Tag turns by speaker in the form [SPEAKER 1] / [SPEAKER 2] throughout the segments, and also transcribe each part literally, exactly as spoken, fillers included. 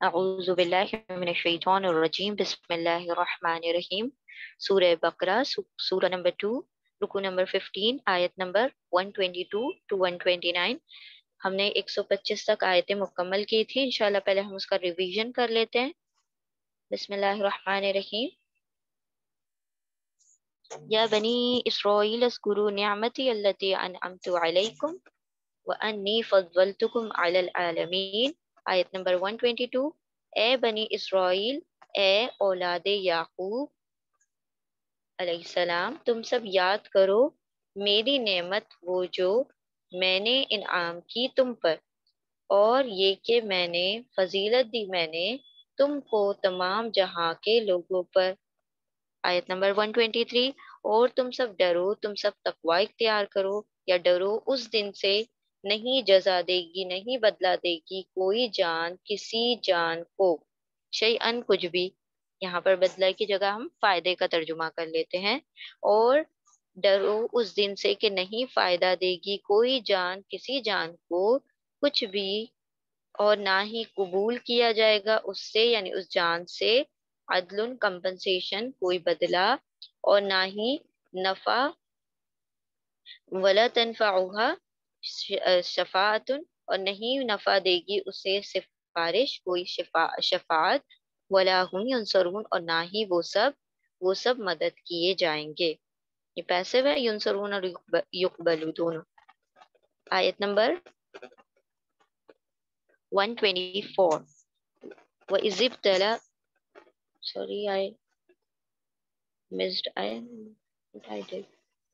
[SPEAKER 1] اعوذ باللہ من الشیطان الرجیم بسم اللہ الرحمن الرحیم سورہ بقرہ سورہ نمبر ٹو رکو نمبر ففٹین آیت number one twenty two two one twenty nine. ہم نے ایک سو پچیس تک آیتیں مکمل کی تھی. انشاءاللہ پہلے ہم اس کا ریویژن کر لیتے ہیں. بسم اللہ الرحمن الرحیم. یا بنی اسرائیل اذکروا نعمتی التی انعمت علیکم وانی فضلتکم علی العالمین. آیت نمبر ون ٹوینٹی ٹو. اے بنی اسرائیل، اے اولاد یعقوب علیہ السلام، تم سب یاد کرو میری نعمت وہ جو میں نے انعام کی تم پر، اور یہ کہ میں نے فضیلت دی میں نے تم کو تمام جہاں کے لوگوں پر. آیت نمبر ون ٹوینٹی تھری. اور تم سب ڈرو، تم سب تقوی اختیار کرو یا ڈرو اس دن سے نہیں جزا دے گی، نہیں بدلہ دے گی کوئی جان کسی جان کو شیئن کچھ بھی. یہاں پر بدلہ کی جگہ ہم فائدے کا ترجمہ کر لیتے ہیں. اور ڈرو اس دن سے کہ نہیں فائدہ دے گی کوئی جان کسی جان کو کچھ بھی، اور نہ ہی قبول کیا جائے گا اس سے یعنی اس جان سے عدل کمپنسیشن کوئی بدلہ، اور نہ ہی نفع ولا تنفعها شفاعت، اور نہیں نفع دے گی اسے سفارش کوئی شفا شفاعت، ولا هم ینصرون، اور نہ ہی وہ سب وہ سب مدد کیے جائیں گے. یہ پیسو ہے ینصرون اور یقبلون دونوں. آیت نمبر ون ٹوینٹی فور. وَإِذِ ابْتَلَى sorry I missed I I did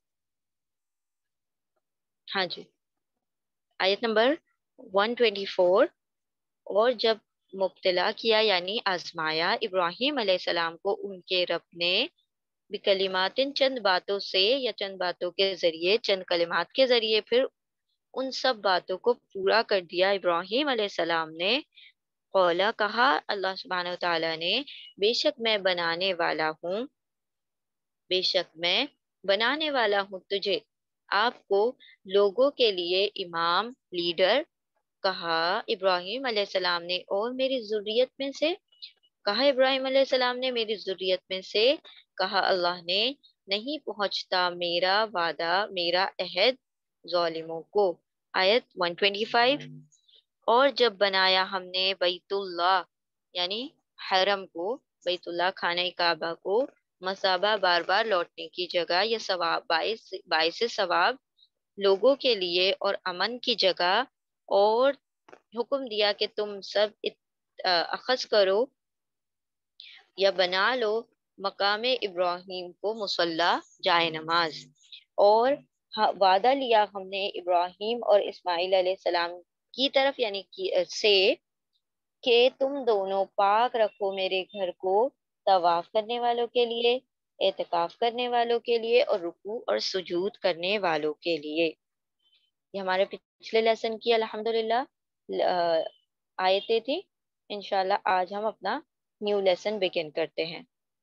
[SPEAKER 1] ہاں جی. آیت نمبر ون ٹوینٹی فور. اور جب مبتلا کیا یعنی آزمایا ابراہیم علیہ السلام کو ان کے رب نے بکلمات چند باتوں سے یا چند باتوں کے ذریعے چند کلمات کے ذریعے پھر ان سب باتوں کو پورا کر دیا ابراہیم علیہ السلام نے. قولا کہا اللہ سبحانہ وتعالی نے، بے شک میں بنانے والا ہوں بے شک میں بنانے والا ہوں تجھے آپ کو لوگوں کے لیے امام لیڈر. کہا ابراہیم علیہ السلام نے اور میری ذریت میں سے کہا ابراہیم علیہ السلام نے میری ذریت میں سے کہا اللہ نے نہیں پہنچتا میرا وعدہ میرا عہد ظالموں کو. آیت ون ٹوینٹی فائیو. اور جب بنایا ہم نے بیت اللہ یعنی حرم کو، بیت اللہ خانہ کعبہ کو، مثابہ بار بار لوٹنے کی جگہ یا ثواب باعث باعث ثواب لوگوں کے لیے اور امن کی جگہ، اور حکم دیا کہ تم سب اخذ کرو یا بنا لو مقام ابراہیم کو مصلی جائے نماز. اور وعدہ لیا ہم نے ابراہیم اور اسماعیل علیہ السلام کی طرف یعنی سے کہ تم دونوں پاک رکھو میرے گھر کو طواف کرنے والوں کے لیے، اعتکاف کرنے والوں کے لیے، اور رکوع اور سجود کرنے والوں کے لیے. یہ ہمارے پچھلے لیسن کی الحمدللہ آیتیں تھی. انشاءاللہ آج ہم اپنا نیو لیسن بگن کرتے ہیں.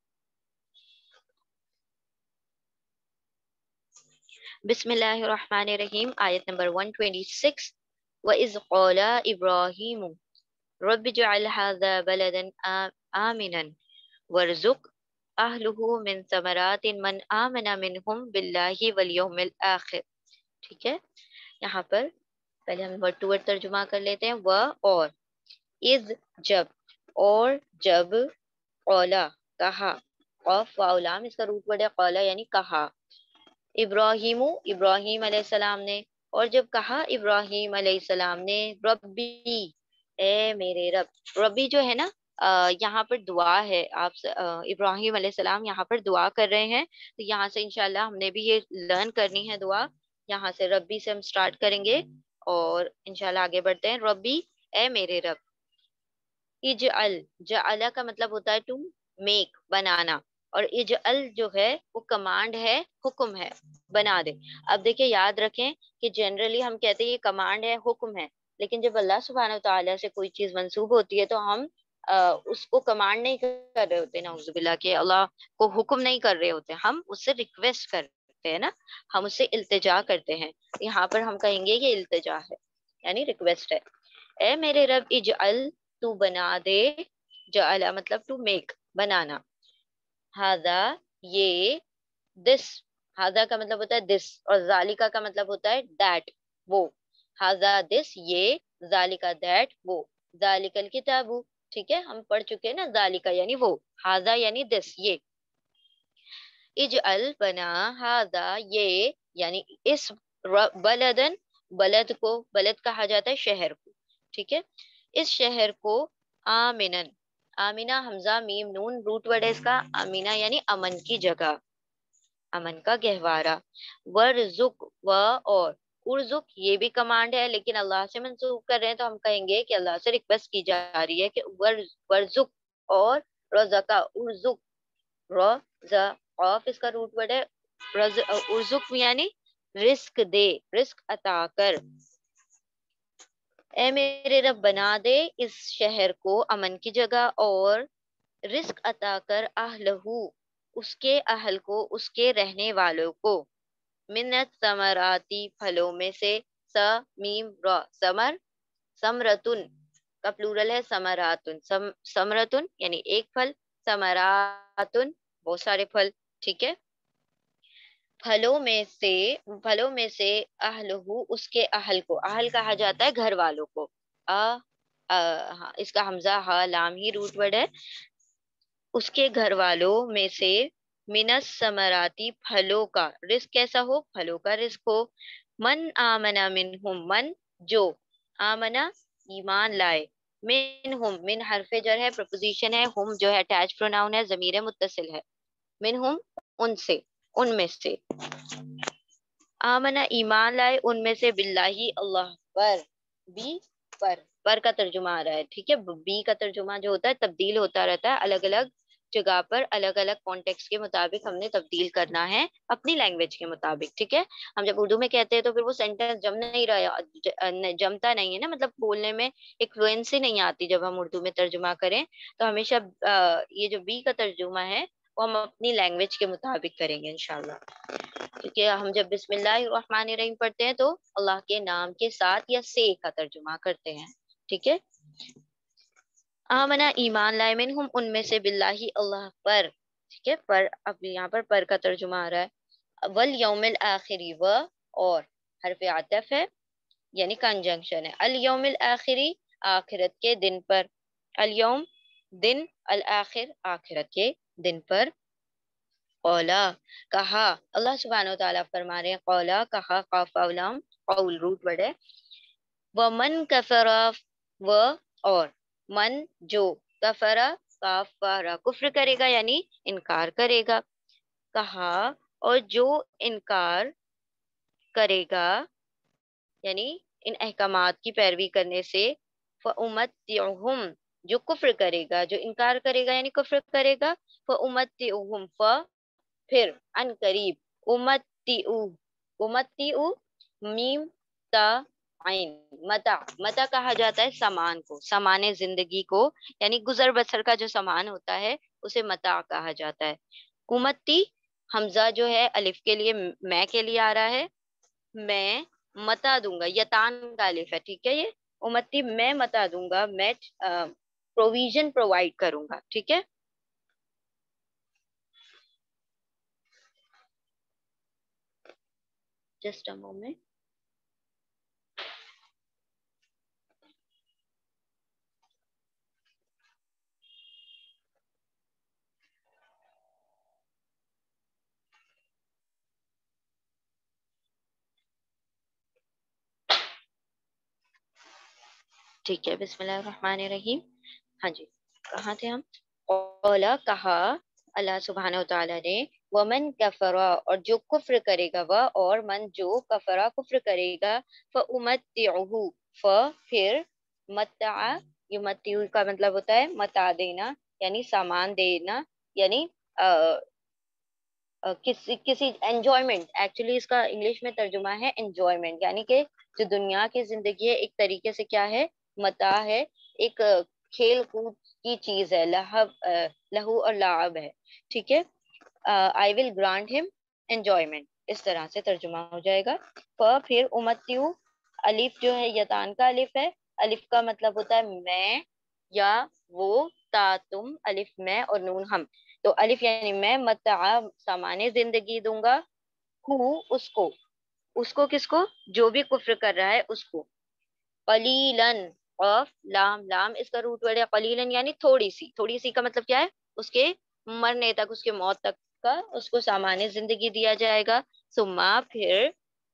[SPEAKER 1] بسم اللہ الرحمن الرحیم. آیت نمبر ون ٹوینٹی سکس. وَإِذْ قَالَ إِبْرَاهِيمُ رَبِّ اجْعَلْ هَذَا بَلَدًا آمِنًا وَارْزُقْ أَهْلَهُ مِنْ ثَمَرَاتٍ مَنْ آمَنَ مِنْهُمْ بِاللَّهِ وَالْيَوْمِ الْآخِرِ. ٹھیک ہے، یہاں پر پہلے ہم ورڈ ٹو ورڈ ترجمہ کر لیتے ہیں. وہ اور، اذ جب، اور جب، قولا کہا، قاف واو لام اس کا روٹ ورڈ ہے قولا یعنی کہا، ابراہیم ابراہیم علیہ السلام نے، اور جب کہا ابراہیم علیہ السلام نے ربی اے میرے رب. ربی جو ہے نا یہاں پر دعا ہے. آپ ابراہیم علیہ السلام یہاں پر دعا کر رہے ہیں، تو یہاں سے انشاءاللہ ہم نے بھی یہ لرن کرنی ہے دعا. یہاں سے ربی سے ہم سٹارٹ کریں گے اور انشاءاللہ آگے بڑھتے ہیں. ربی اے میرے رب. اجعل، جعل کا مطلب ہوتا ہے ٹو میک بنانا، اور اجعل جو ہے وہ کمانڈ ہے، حکم ہے، بنا دے. اب دیکھیں یاد رکھیں کہ جنرلی ہم کہتے ہیں یہ کمانڈ ہے، حکم ہے، لیکن جب اللہ سبحانہ وتعالی سے کوئی چیز منسوب ہوتی ہے تو ہم اس کو کمانڈ نہیں کر رہے ہوتے، نعوذ باللہ، کہ اللہ کو حکم نہیں کر رہے ہوتے، ہم اس سے ریکویسٹ کرتے ہیں نا، ہم اس سے التجا کرتے ہیں. یہاں پر ہم کہیں گے یہ التجا ہے یعنی ریکویسٹ ہے. اے میرے رب اجعل تو بنا دے, جعل مطلب ٹو میک, بنانا, ہاذا یہ, دس, ہاذا کا مطلب ہوتا ہے دس, اور ذالکا کا مطلب ہوتا ہے دیٹ, وہ, ہاذا دس یہ, ذالکا دیٹ وہ, ذالک الکتاب, ٹھیک ہے ہم پڑھ چکے ہیں نا, ذالکا یعنی وہ, ہاذا یعنی دس یہ, اجعل بنا, ہاذا یہ یعنی اس, بلدن بلد کو, بلد کہا جاتا ہے شہر کو, ٹھیک ہے, اس شہر کو, آمنن, آمینہ حمزہ میم نون روٹ ورڈ ہے اس کا, آمینہ یعنی امن کی جگہ, امن کا گہوارہ, ورزق و اور, ارزق یہ بھی کمانڈ ہے لیکن اللہ سے منسوخ کر رہے ہیں تو ہم کہیں گے کہ اللہ سے ریکویسٹ کی جا رہی ہے کہ ورزق اور رزقا, ارزق, رزق اس کا روٹ ورڈ ہے, ارزق یعنی رزق دے, رزق عطا کر, اے میرے رب بنا دے اس شہر کو امن کی جگہ, اور رزق عطا کر, اہلہو اس کے اہل کو, اس کے رہنے والوں کو, منت ثمراتی پھلوں میں سے, س میم را, ثمر, ثمرتن کا پلورل ہے ثمراتن, ثمرتن یعنی ایک پھل, ثمراتن بہت سارے پھل, ٹھیک ہے, پھلوں میں سے, پھلوں میں سے, اہلہو اس کے اہل کو, اہل کہا جاتا ہے گھر والوں کو, آ, آ, ہاں, اس کا حمزہ ہا لام ہی روٹ ورڈ ہے, اس کے گھر والوں میں سے, منس ثمراتی پھلوں کا, رزق کیسا ہو, پھلوں کا رزق ہو, من آمنا منہم, من جو, آمنا ایمان لائے, منہم من حرف جر ہے, پرپوزیشن ہے, ہم جو ہے اٹیچ پروناؤن ہے, ضمیر متصل ہے, منہم ان سے, ان میں سے, آمنا ایمان لائے ان میں سے, باللہ اللہ پر, بی پر, پر کا ترجمہ آ رہا ہے, ٹھیک ہے, بی کا ترجمہ جو ہوتا ہے تبدیل ہوتا رہتا ہے, الگ الگ جگہ پر الگ الگ کانٹیکس کے مطابق ہم نے تبدیل کرنا ہے اپنی لینگویج کے مطابق, ٹھیک ہے, ہم جب اردو میں کہتے ہیں تو پھر وہ سینٹینس جم نہیں رہا, جمتا نہیں ہے نا, مطلب بولنے میں ایک فلوئنسی نہیں آتی جب ہم اردو میں ترجمہ کریں, تو ہمیشہ یہ جو بی کا ترجمہ ہے وہ ہم اپنی لینگویج کے مطابق کریں گے انشاءاللہ, کیونکہ ہم جب بسم اللہ الرحمن الرحیم پڑھتے ہیں تو اللہ کے نام کے ساتھ یا سے کا ترجمہ کرتے ہیں, ٹھیک ہے, آمنا ایمان لائے, منہم ان میں سے, باللہ اللہ پر, ٹھیک ہے, پر اب یہاں پر پر کا ترجمہ آ رہا ہے, والیوم الآخری, و اور حرف عطف ہے یعنی کنجنکشن ہے, الیوم الآخری آخرت کے دن پر, الیوم دن, الآخر آخرت کے دن پر, قولا کہا, اللہ سبحانہ و تعالیٰ فرما رہے ہیں, قولا کہا, قاف اولام قول روٹ ورڈ ہے, ومن کفر, و اور, من جو, کفر کافر کفر کرے گا یعنی انکار کرے گا, کہا اور جو انکار کرے گا یعنی ان احکامات کی پیروی کرنے سے, فَأُمَتِّعُهُمْ جو کفر کرے گا, جو انکار کرے گا یعنی کفر کرے گا, فَأُمَتِّعُهُمْ ف پھر ان قریب, امتیو, امتیو میم تا عین, متا, متا کہا جاتا ہے سامان کو, سامان زندگی کو, یعنی گزر بسر کا جو سامان ہوتا ہے اسے متا کہا جاتا ہے, امتی حمزہ جو ہے الف کے لیے, میں کے لیے آ رہا ہے, میں متا دوں گا, یتان کا الف ہے, ٹھیک ہے, یہ امتی میں متا دوں گا, میں پروویژن پرووائڈ کروں گا, ٹھیک ہے, جسٹ اے مومنٹ, ٹھیک ہے, بسم اللہ الرحمن الرحیم, ہاں جی, کہاں تھے ہم, اولا کہا اللہ سبحانہ و تعالیٰ نے, ومن کفرا اور جو کفر کرے گا, وہ اور من جو کفرا کفر کرے گا, فَأُمَتِّعُهُ ف پھر, متع, یمتع کا مطلب ہوتا ہے متاع دینا یعنی سامان دینا, یعنی کسی کسی انجوائمنٹ, ایکچولی اس کا انگلش میں ترجمہ ہے انجوائمنٹ, یعنی کہ جو دنیا کی زندگی ہے ایک طریقے سے کیا ہے, متاع ہے, ایک کھیل کود کی چیز ہے, لہو لہو اور لعب ہے, ٹھیک ہے, آئی ول گرانٹ ہم انجوائمنٹ, اس طرح سے ترجمہ ہو جائے گا, پھر امتیو, الف جو ہے یتان کا الف ہے, الف کا مطلب ہوتا ہے میں یا وہ، تا تم، الف میں اور نون ہم. تو الف یعنی میں، متاع سامان زندگی دوں گا، ہو اس کو، اس کو کس کو؟ جو بھی کفر کر رہا ہے اس کو. قلیلن، قاف لام، لام اس کا روٹ ورڈ ہے. قلیلن یعنی تھوڑی سی. تھوڑی سی کا مطلب کیا ہے؟ اس کے مرنے تک، اس کے موت تک کا اس کو سامان زندگی دیا جائے گا. ثم پھر،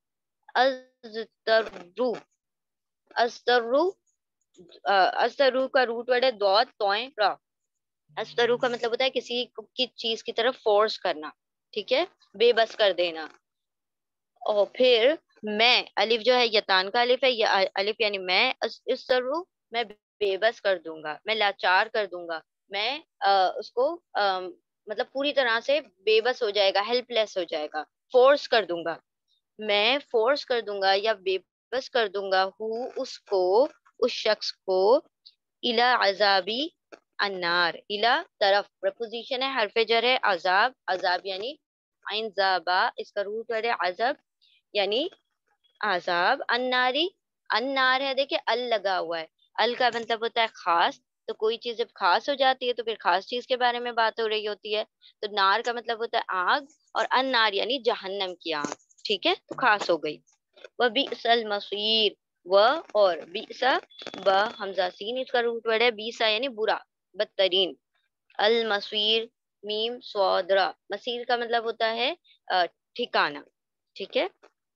[SPEAKER 1] ازترو، ازترو، ازترو کا روٹ ورڈ ہے دوت توئیں را. ازترو کا مطلب ہوتا ہے کسی کی چیز کی طرف فورس کرنا، ٹھیک ہے، بے بس کر دینا. اور پھر میں، الف جو ہے یتان کا الف ہے، یہ الف یعنی میں، اس طرح میں بے بس کر دوں گا، میں لاچار کر دوں گا، میں اس کو مطلب پوری طرح سے بے بس ہو جائے گا، ہیلپ لیس ہو جائے گا، فورس کر دوں گا. میں فورس کر دوں گا یا بے بس کر دوں گا ہوں اس کو، اس شخص کو، الا عذابی النار، الا طرف، پرپوزیشن ہے، حرف جر ہے، عذاب، عذاب یعنی عین زابا اس کا روٹ ورڈ ہے عذاب یعنی عذاب. الناری، النار ہے، دیکھیں ال لگا ہوا ہے، ال کا مطلب ہوتا ہے خاص. تو کوئی چیز جب خاص ہو جاتی ہے تو پھر خاص چیز کے بارے میں بات ہو رہی ہوتی ہے. تو نار کا مطلب ہوتا ہے آگ، اور النار یعنی جہنم کی آگ، ٹھیک ہے، تو خاص ہو گئی. وبئس المصیر، و اور بئس، ب حمزہ سین اس کا روٹ ورڈ ہے، بیسا یعنی برا، بدترین. المصیر، میم سوادرا، مصیر کا مطلب ہوتا ہے ٹھکانہ، ٹھیک ہے.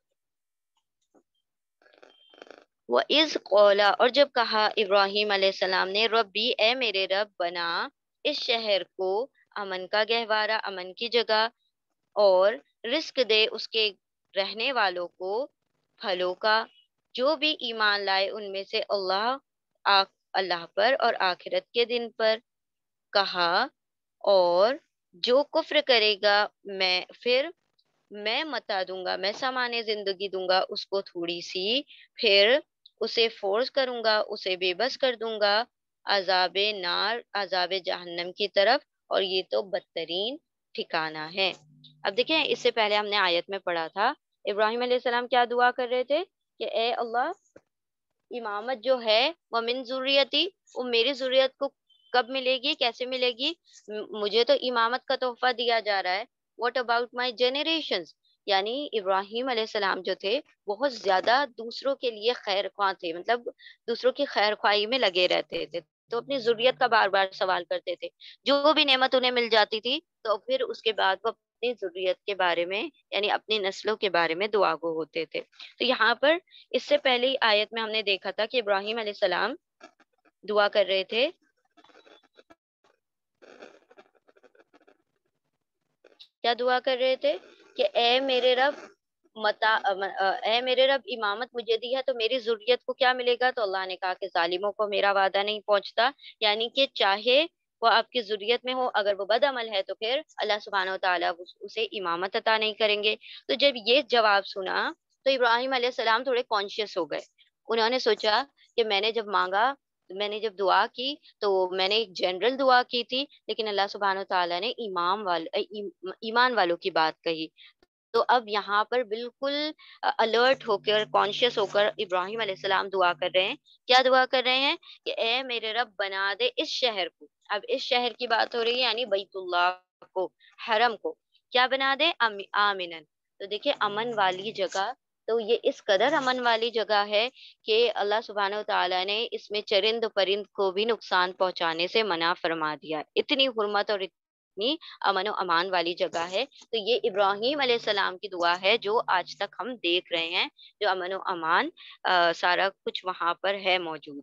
[SPEAKER 1] وَإِذْ قَالَ، اور جب کہا ابراہیم علیہ السلام نے، ربی اے میرے رب، بنا اس شہر کو امن کا گہوارہ، امن کی جگہ، اور رزق دے اس کے رہنے والوں کو پھلوں کا، جو بھی ایمان لائے ان میں سے اللہ، آ- اللہ پر اور آخرت کے دن پر. کہا اور جو کفر کرے گا میں پھر میں متا دوں گا، میں سامان زندگی دوں گا اس کو تھوڑی سی، پھر اسے فورس کروں گا، اسے بے بس کر دوں گا عذاب نار، عذاب جہنم کی طرف، اور یہ تو بدترین ٹھکانہ ہے. اب دیکھیں، اس سے پہلے ہم نے آیت میں پڑھا تھا ابراہیم علیہ السلام کیا دعا کر رہے تھے کہ اے اللہ، امامت جو ہے وہ من ذریتی، وہ میری ذریت کو کب ملے گی، کیسے ملے گی؟ مجھے تو امامت کا تحفہ دیا جا رہا ہے، واٹ اباؤٹ مائی جنریشنز؟ یعنی ابراہیم علیہ السلام جو تھے بہت زیادہ دوسروں کے لیے خیر خواہ تھے، مطلب دوسروں کی خیر خواہی میں لگے رہتے تھے، تو اپنی ذریت کا بار بار سوال کرتے تھے. جو بھی نعمت انہیں مل جاتی تھی تو پھر اس کے بعد وہ اپنی ذریت کے بارے میں، یعنی اپنی نسلوں کے بارے میں دعا گو ہوتے تھے. تو یہاں پر اس سے پہلی آیت میں ہم نے دیکھا تھا کہ ابراہیم علیہ السلام دعا کر رہے تھے، کیا دعا کر رہے تھے کہ اے میرے رب متا اے میرے رب امامت مجھے دی ہے تو میری ذریت کو کیا ملے گا؟ تو اللہ نے کہا کہ ظالموں کو میرا وعدہ نہیں پہنچتا، یعنی کہ چاہے وہ آپ کی ذریت میں ہو، اگر وہ بد عمل ہے تو پھر اللہ سبحانہ و تعالیٰ اسے امامت عطا نہیں کریں گے. تو جب یہ جواب سنا تو ابراہیم علیہ السلام تھوڑے کانشیس ہو گئے. انہوں نے سوچا کہ میں نے جب مانگا، میں نے جب دعا کی تو میں نے ایک جنرل دعا کی تھی، لیکن اللہ سبحانہ و تعالیٰ نے امام وال ایمان والوں کی بات کہی. تو اب یہاں پر بالکل الرٹ ہو کر، کانشیس ہو کر ابراہیم علیہ السلام دعا کر رہے ہیں. کیا دعا کر رہے ہیں کہ اے میرے رب بنا دے اس شہر کو. اب اس شہر کی بات ہو رہی ہے، یعنی بیت اللہ کو، حرم کو کیا بنا دے؟ آمنن. تو دیکھیں امن والی جگہ، تو یہ اس قدر امن والی جگہ ہے کہ اللہ سبحانہ و تعالیٰ نے اس میں چرند و پرند کو بھی نقصان پہنچانے سے منع فرما دیا. اتنی حرمت اور اتنی امن و امان والی جگہ ہے. تو یہ ابراہیم علیہ السلام کی دعا ہے جو آج تک ہم دیکھ رہے ہیں، جو امن و امان سارا کچھ وہاں پر ہے موجود.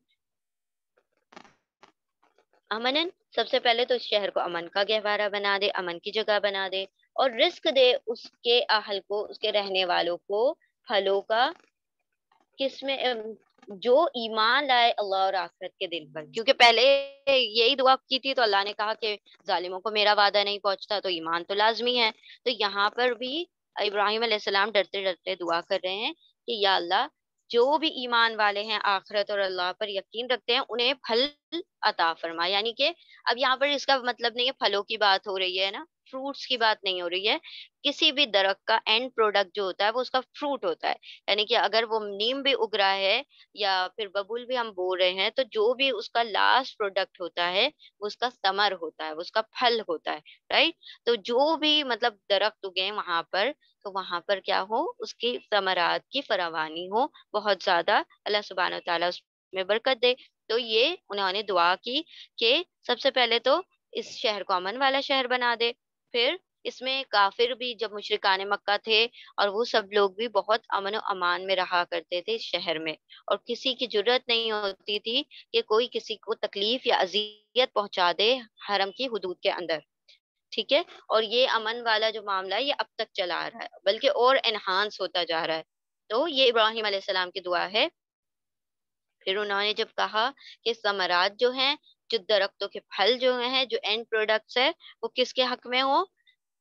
[SPEAKER 1] امنن، سب سے پہلے تو اس شہر کو امن کا گہوارہ بنا دے، امن کی جگہ بنا دے، اور رزق دے اس کے اہل کو، اس کے رہنے والوں کو پھلوں کا، کس میں؟ جو ایمان لائے اللہ اور آخرت کے دن پر. کیونکہ پہلے یہی دعا کی تھی تو اللہ نے کہا کہ ظالموں کو میرا وعدہ نہیں پہنچتا، تو ایمان تو لازمی ہے. تو یہاں پر بھی ابراہیم علیہ السلام ڈرتے ڈرتے دعا کر رہے ہیں کہ یا اللہ، جو بھی ایمان والے ہیں، آخرت اور اللہ پر یقین رکھتے ہیں، انہیں پھل عطا فرما. یعنی کہ اب یہاں پر اس کا مطلب نہیں ہے پھلوں کی بات ہو رہی ہے نا، فروٹس کی بات نہیں ہو رہی ہے. کسی بھی درخت کا اینڈ پروڈکٹ جو ہوتا ہے وہ اس کا فروٹ ہوتا ہے. یعنی کہ اگر وہ نیم بھی اگ رہا ہے یا پھر ببول بھی ہم بول رہے ہیں تو جو بھی اس کا لاسٹ پروڈکٹ ہوتا ہے وہ اس کا ثمر ہوتا ہے, وہ اس کا پھل ہوتا ہے, رائٹ. تو جو بھی مطلب درخت اگے وہاں پر, تو وہاں پر کیا ہو, اس کی ثمرات کی فراوانی ہو بہت زیادہ, اللہ سبحانہ و تعالیٰ اس میں برکت دے. تو یہ انہوں نے دعا کی کہ سب سے پہلے تو اس شہر کو امن والا شہر بنا دے. پھر اس میں کافر بھی جب مشرکان مکہ تھے اور وہ سب لوگ بھی بہت امن و امان میں رہا کرتے تھے اس شہر میں, اور کسی کی جرت نہیں ہوتی تھی کہ کوئی کسی کو تکلیف یا اذیت پہنچا دے حرم کی حدود کے اندر. ٹھیک ہے, اور یہ امن والا جو معاملہ ہے یہ اب تک چلا آ رہا ہے, بلکہ اور انہانس ہوتا جا رہا ہے. تو یہ ابراہیم علیہ السلام کی دعا ہے. پھر انہوں نے جب کہا کہ ثمرات جو ہیں, جو درختوں کے پھل جو ہیں, جو اینڈ پروڈکٹس ہے, وہ کس کے حق میں ہو,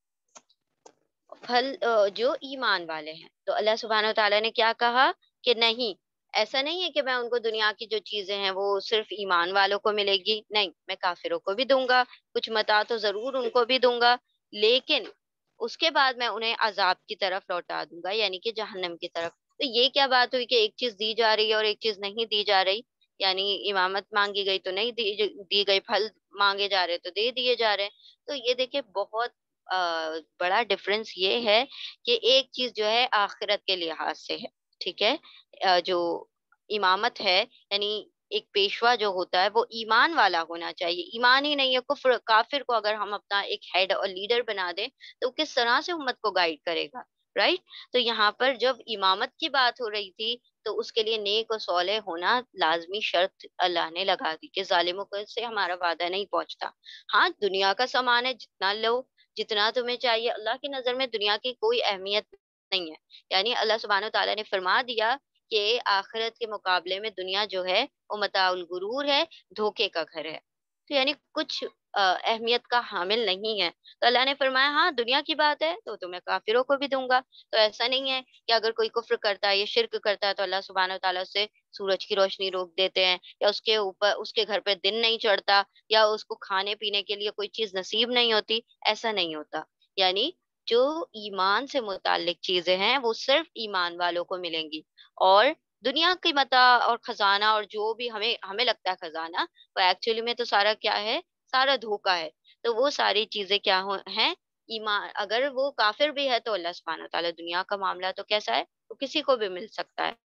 [SPEAKER 1] پھل جو ایمان والے ہیں. تو اللہ سبحانہ و تعالیٰ نے کیا کہا کہ نہیں, ایسا نہیں ہے کہ میں ان کو دنیا کی جو چیزیں ہیں وہ صرف ایمان والوں کو ملے گی, نہیں, میں کافروں کو بھی دوں گا, کچھ متاع تو ضرور ان کو بھی دوں گا, لیکن اس کے بعد میں انہیں عذاب کی طرف لوٹا دوں گا, یعنی کہ جہنم کی طرف. تو یہ کیا بات ہوئی کہ ایک چیز دی جا رہی ہے اور ایک چیز نہیں دی جا رہی, یعنی امامت مانگی گئی تو نہیں دی, دی گئی, پھل مانگے جا رہے تو دے دیے جا رہے ہیں. تو یہ دیکھیں بہت بڑا ڈفرنس یہ ہے کہ ایک چیز جو ہے آخرت کے لحاظ سے ہے, ٹھیک ہے, جو امامت ہے یعنی ایک پیشوا جو ہوتا ہے وہ ایمان والا ہونا چاہیے. ایمان ہی نہیں ہے, کفر, کافر کو اگر ہم اپنا ایک ہیڈ اور لیڈر بنا دیں تو کس طرح سے امت کو گائیڈ کرے گا, رائٹ. تو یہاں پر جب امامت کی بات ہو رہی تھی تو اس کے لیے نیک و صالح ہونا لازمی شرط اللہ نے لگا دی کہ ظالموں کو سے ہمارا وعدہ نہیں پہنچتا. ہاں, دنیا کا سامان ہے, جتنا لو, جتنا تمہیں چاہیے, اللہ کی نظر میں دنیا کی کوئی اہمیت نہیں ہے. یعنی اللہ سبحانہ و تعالیٰ نے فرما دیا کہ آخرت کے مقابلے میں دنیا جو ہے وہ متاع الغرور ہے, دھوکے کا گھر ہے. تو یعنی کچھ اہمیت کا حامل نہیں ہے. تو اللہ نے فرمایا ہاں دنیا کی بات ہے تو تمہیں کافروں کو بھی دوں گا. تو ایسا نہیں ہے کہ اگر کوئی کفر کرتا ہے یا شرک کرتا ہے تو اللہ سبحانہ و تعالیٰ سے سورج کی روشنی روک دیتے ہیں, یا اس کے اوپر اس کے گھر پہ دن نہیں چڑھتا, یا اس کو کھانے پینے کے لیے کوئی چیز نصیب نہیں ہوتی. ایسا نہیں ہوتا. یعنی جو ایمان سے متعلق چیزیں ہیں وہ صرف ایمان والوں کو ملیں گی, اور دنیا کی متاع اور خزانہ اور جو بھی ہمیں ہمیں لگتا ہے خزانہ, وہ ایکچولی میں تو سارا کیا ہے, سارا دھوکا ہے. تو وہ ساری چیزیں کیا ہیں, ایمان, اگر وہ کافر بھی ہے تو اللہ سبحانہ تعالیٰ دنیا کا معاملہ تو کیسا ہے, وہ کسی کو بھی مل سکتا ہے.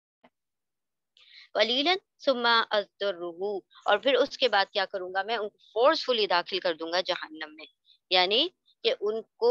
[SPEAKER 1] قلیلاً ثم اضطرہ, اور پھر اس کے بعد کیا کروں گا, میں ان کو فورسفلی داخل کر دوں گا جہنم میں. یعنی کہ ان کو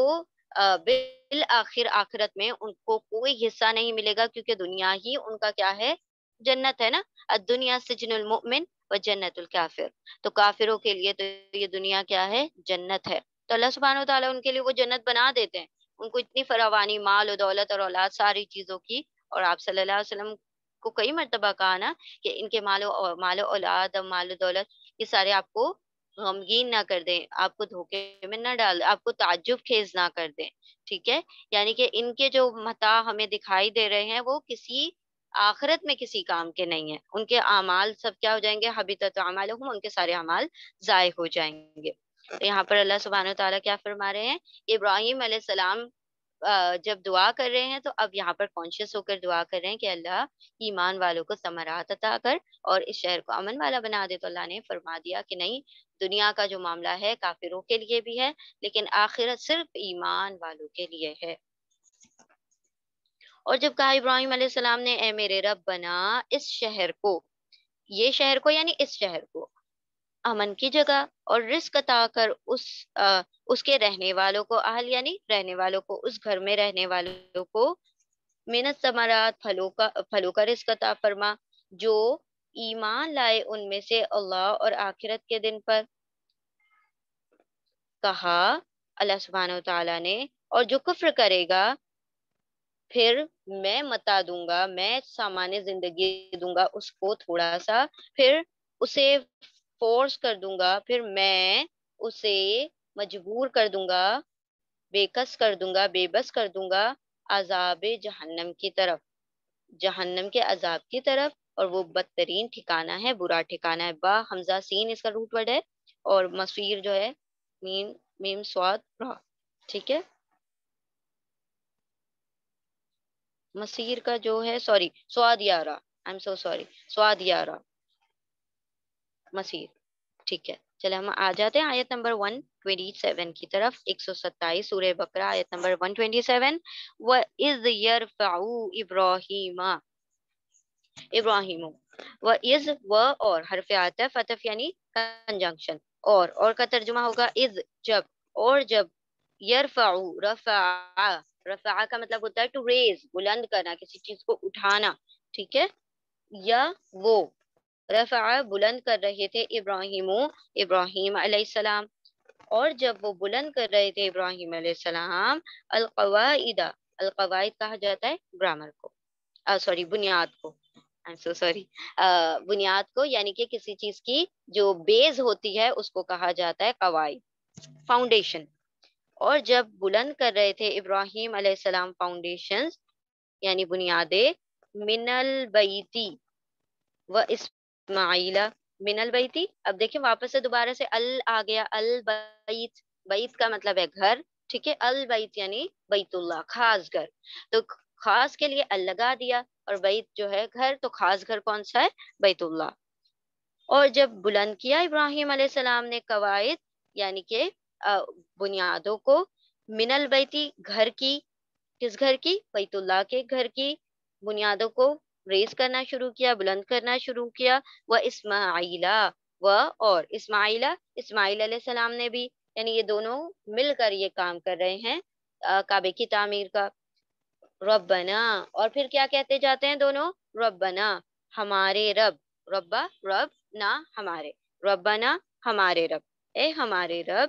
[SPEAKER 1] بالآخر آخرت میں ان کو کوئی حصہ نہیں ملے گا, کیونکہ دنیا ہی ان کا کیا ہے, جنت ہے نا. الدنیا سجن المؤمن و جنت الکافر. تو کافروں کے لیے تو یہ دنیا کیا ہے, جنت ہے. تو اللہ سبحانہ و تعالیٰ ان کے لیے وہ جنت بنا دیتے ہیں, ان کو اتنی فراوانی مال و دولت اور اولاد ساری چیزوں کی. اور آپ صلی اللہ علیہ وسلم کو کئی مرتبہ کہا نا کہ ان کے مال و مال و اولاد اور مال و دولت یہ سارے آپ کو غمگین نہ کر دیں, آپ کو دھوکے میں نہ ڈال, آپ کو تعجب خیز نہ کر دیں. ٹھیک ہے, یعنی کہ ان کے جو متاع ہمیں دکھائی دے رہے ہیں وہ کسی آخرت میں کسی کام کے نہیں ہیں. ان کے اعمال سب کیا ہو جائیں گے, حبیطت اعمالہم, ان کے سارے اعمال ضائع ہو جائیں گے. تو یہاں پر اللہ سبحانہ و تعالیٰ کیا فرما رہے ہیں, ابراہیم علیہ السلام جب دعا کر رہے ہیں تو اب یہاں پر کانشیس ہو کر دعا کر رہے ہیں کہ اللہ ایمان والوں کو ثمرات عطا کر اور اس شہر کو امن والا بنا دے. تو اللہ نے فرما دیا کہ نہیں, دنیا کا جو معاملہ ہے کافروں کے لیے بھی ہے, لیکن آخرت صرف ایمان والوں کے لیے ہے. اور جب کہا ابراہیم علیہ السلام نے, اے میرے رب بنا اس شہر کو, یہ شہر کو یعنی اس شہر کو امن کی جگہ اور رزق عطا کر اس آ, اس کے رہنے والوں کو, اہل یعنی رہنے والوں کو, اس گھر میں رہنے والوں کو من الثمرات, پھلوں کا پھلوں کا رزق عطا فرما, جو ایمان لائے ان میں سے اللہ اور آخرت کے دن پر. کہا اللہ سبحانہ و تعالیٰ نے, اور جو کفر کرے گا پھر میں متا دوں گا, میں سامان زندگی دوں گا اس کو تھوڑا سا, پھر اسے فورس کر دوں گا, پھر میں اسے مجبور کر دوں گا, بے کس کر دوں گا, بے بس کر دوں گا عذاب جہنم کی طرف, جہنم کے عذاب کی طرف. اور وہ بدترین ٹھکانہ ہے, برا ٹھکانہ ہے. با حمزہ سین اس کا روٹ ورڈ ہے, اور مصیر جو ہے میم میم سواد را. ٹھیک ہے. مسیر کا جو ہے سوری سواد یارا، آئی ایم سو سوری، سواد یارا مسیر. ٹھیک ہے چلے ہم آ جاتے ہیں آیت نمبر ون ٹوینٹی سیون کی طرف. ایک سو ستائیس سورہ بقرہ آیت نمبر ون ٹوینٹی سیون. وَإِذْ يَرْفَعُ إِبْرَاهِيمَ ابراہیم و از و اور حرف عطف، عطف یعنی کنجنکشن، اور اور کا ترجمہ ہوگا از جب، اور جب یرفع رفع، رفع کا مطلب ہوتا ہے ٹو ریز بلند کرنا، کسی چیز کو اٹھانا. ٹھیک ہے. یا وہ رفع بلند کر رہے تھے ابراہیم ابراہیم علیہ السلام، اور جب وہ بلند کر رہے تھے ابراہیم علیہ السلام القواعد، القواعد کہا جاتا ہے گرامر کو، سوری بنیاد کو، I'm so sorry. آ, بنیاد کو، یعنی کہ کسی چیز کی جو بیز ہوتی ہے اس کو کہا جاتا ہے قواعد، فاؤنڈیشن. اور جب بلند کر رہے تھے ابراہیم علیہ السلام فاؤنڈیشن یعنی بنیادیں، من البیتی و اسماعیل، من البیتی. اب دیکھیں واپس سے دوبارہ سے ال آ گیا، البیت، بیت کا مطلب ہے گھر. ٹھیک ہے. البیت یعنی بیت اللہ، خاص گھر. تو خاص کے لیے ال لگا دیا، اور بیت جو ہے گھر، تو خاص گھر کون سا ہے؟ بیت اللہ. اور جب بلند کیا ابراہیم علیہ السلام نے قواعد یعنی کہ بنیادوں کو، من البیتی گھر کی، کس گھر کی؟ بیت اللہ کے گھر کی بنیادوں کو ریز کرنا شروع کیا، بلند کرنا شروع کیا. وہ اسماعیلا و اور اسماعیلا، اسماعیل علیہ السلام نے بھی، یعنی یہ دونوں مل کر یہ کام کر رہے ہیں کعبے کی تعمیر کا. ربنا، اور پھر کیا کہتے جاتے ہیں دونوں؟ ربنا ہمارے رب، ربا رب نہ ہمارے، ربنا ہمارے رب، اے ہمارے رب،